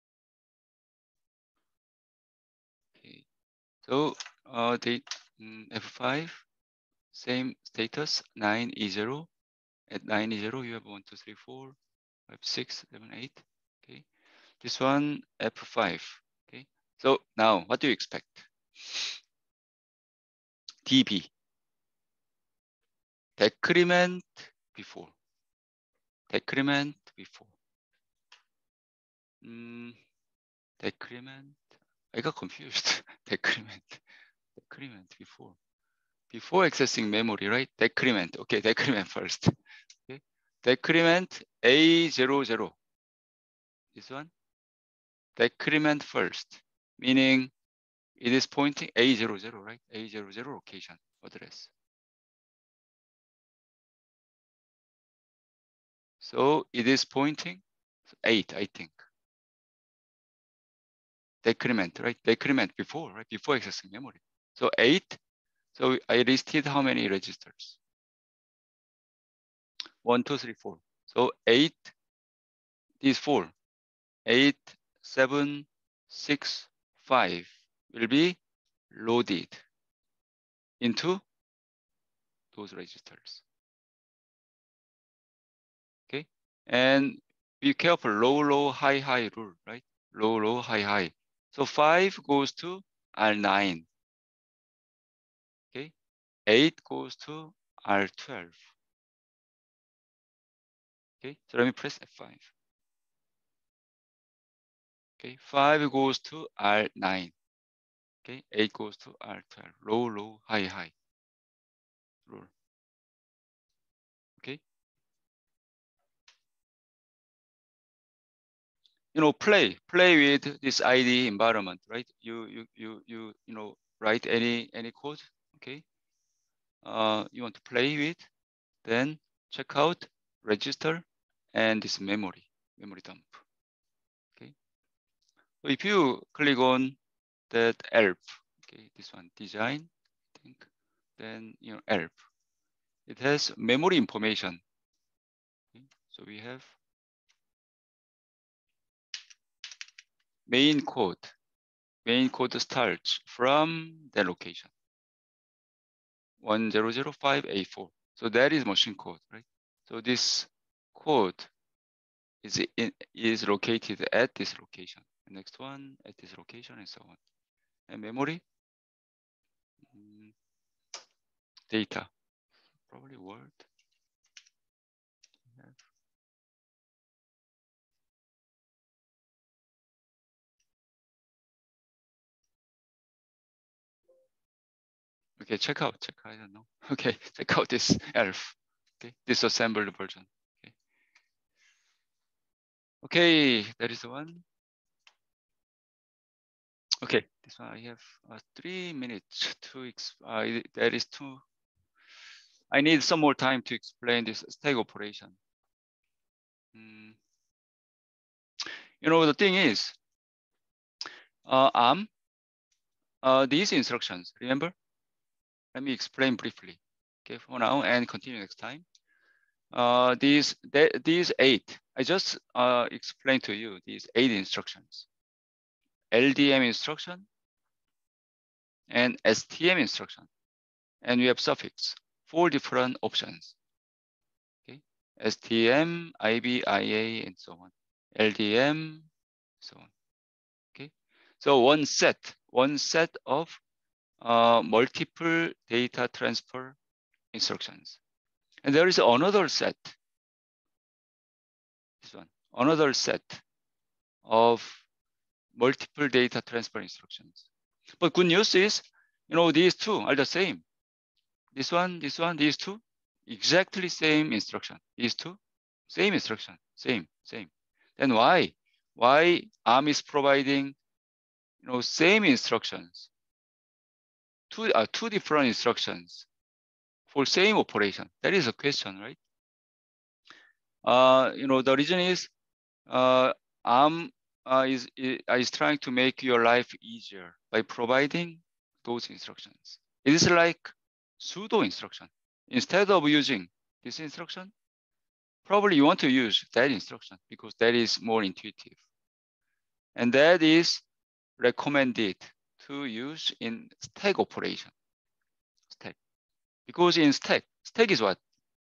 S1: Okay. So the F5, same status, 9E0. At 9E0, you have 1, 2, 3, 4, 5, 6, 7, 8. Okay. This one, F5. Okay. So now what do you expect? DB. Decrement before. Decrement before. Decrement. I got confused. Decrement. Decrement before. Before accessing memory, right? Decrement. Okay, decrement first. Okay. Decrement A00. This one. decrement first, meaning it is pointing A00, right? A00 location address. So it is pointing 8, I think. Decrement, right? Decrement before, right? Before accessing memory. So 8. So I listed how many registers? 1, 2, 3, 4. So 8, these 4. 8, 7, 6, 5 will be loaded into those registers. Okay, and be careful, low, low, high, high rule, right? Low, low, high, high. So 5 goes to R9. Okay, 8 goes to R12. Okay, so let me press F5. Okay, 5 goes to R9. Okay, 8 goes to R12. Low, low, high, high rule. Okay. You know, play with this ID environment, right? You know, write any code. Okay. You want to play with, then check out register and this memory dump. Okay. So if you click on that ELF, okay, this one design, I think, then you know ELF, it has memory information. Okay. So we have main code. Main code starts from the location 1005A4. So that is machine code, right? So this code is located at this location. The next one at this location, and so on. And memory, data, probably Word. Okay, check out, I don't know. Okay, check out this ELF. Okay, disassembled version. Okay, okay, that is the one. Okay, this one I have 3 minutes to that is too. I need some more time to explain this stack operation. You know, the thing is, these instructions, remember? Let me explain briefly, okay, for now and continue next time. These 8, I just explained to you these 8 instructions. LDM instruction and STM instruction. And we have suffix, 4 different options. Okay, STM, IB, IA, and so on. LDM, so on. Okay, so one set of multiple data transfer instructions. And there is another set, this one, another set of multiple data transfer instructions. But good news is, you know, these two are the same. This one, these two, exactly same instruction. These two, same instruction, same. Then why ARM is providing, you know, same instructions, two different instructions for same operation? That is a question, right? You know, the reason is ARM is trying to make your life easier by providing those instructions. It is like pseudo instruction. Instead of using this instruction, probably you want to use that instruction because that is more intuitive. And that is recommended to use in stack operation. Stack. Because in stack is what?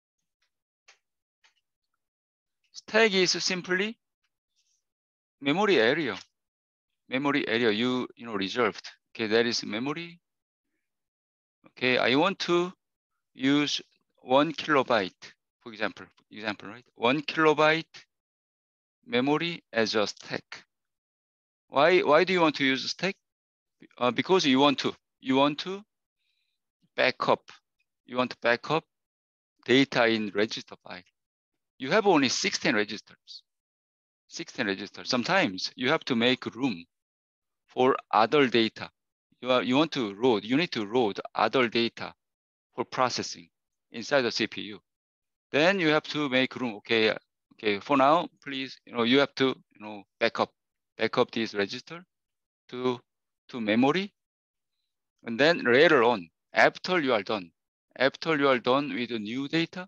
S1: Stack is simply memory area. Memory area you know reserved. Okay, that is memory. Okay, I want to use 1 kilobyte, for example, right? 1 kilobyte memory as a stack. Why do you want to use stack? Because you want to back up. You want to back up data in register file. You have only 16 registers. 16 registers. Sometimes you have to make room for other data. You need to load other data for processing inside the CPU. Then you have to make room. Okay, for now, please, you have to, back up this register to memory. And then later on, after you are done with the new data,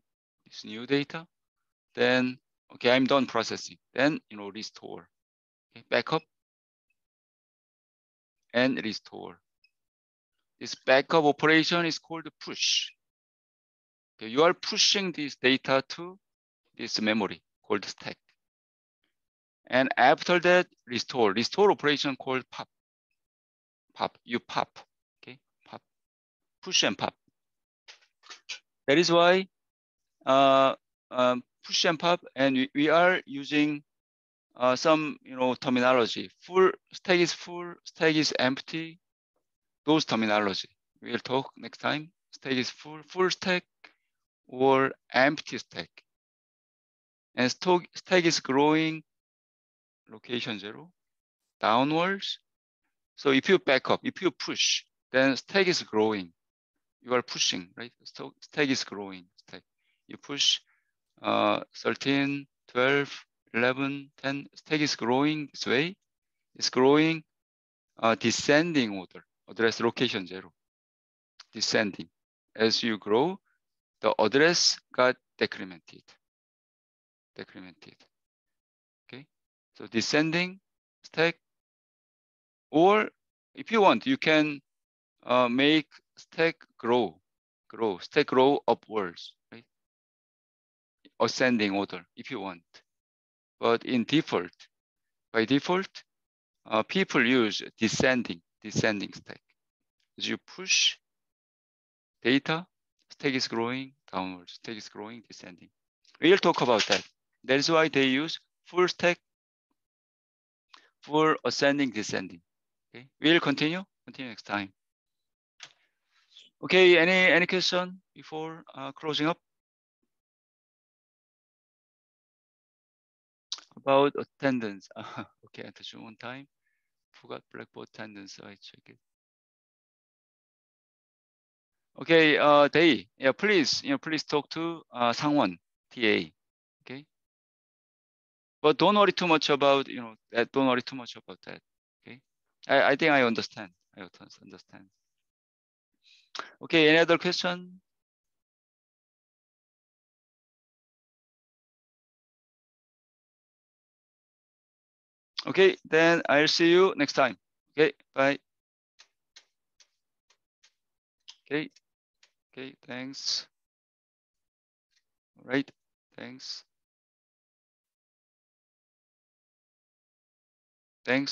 S1: then, okay, I'm done processing. Then, restore, okay, backup and restore. This backup operation is called push. Okay, you are pushing this data to this memory called stack. And after that, restore operation called pop. You pop, okay, pop, push and pop. That is why push and pop, and we are using some terminology. Full stack is full, stack is empty. Those terminology we'll talk next time. Stack is full stack or empty stack. And stack is growing, location 0, downwards. So if you back up, if you push, then stack is growing. You are pushing, right? So stack is growing. Stack. You push 13, 12, 11, 10. Stack is growing this way. It's growing descending order. Address location 0. Descending. As you grow, the address got decremented. Okay. So descending stack. Or if you want, you can make stack grow upwards, right? Ascending order if you want. But by default, people use descending stack. As you push data, stack is growing downwards, stack is growing descending. We'll talk about that. That is why they use full stack for ascending, descending. Okay, we'll continue next time. Okay, any question before closing up? About attendance. Okay, at the June time, forgot Blackboard attendance. I check it. Okay, Dae, yeah, please talk to Sangwon, TA. Okay, but don't worry too much about that. Don't worry too much about that. Okay, I think I understand. I understand. Okay, any other question? Okay, then I'll see you next time. Okay, bye. Okay, thanks. All right, thanks.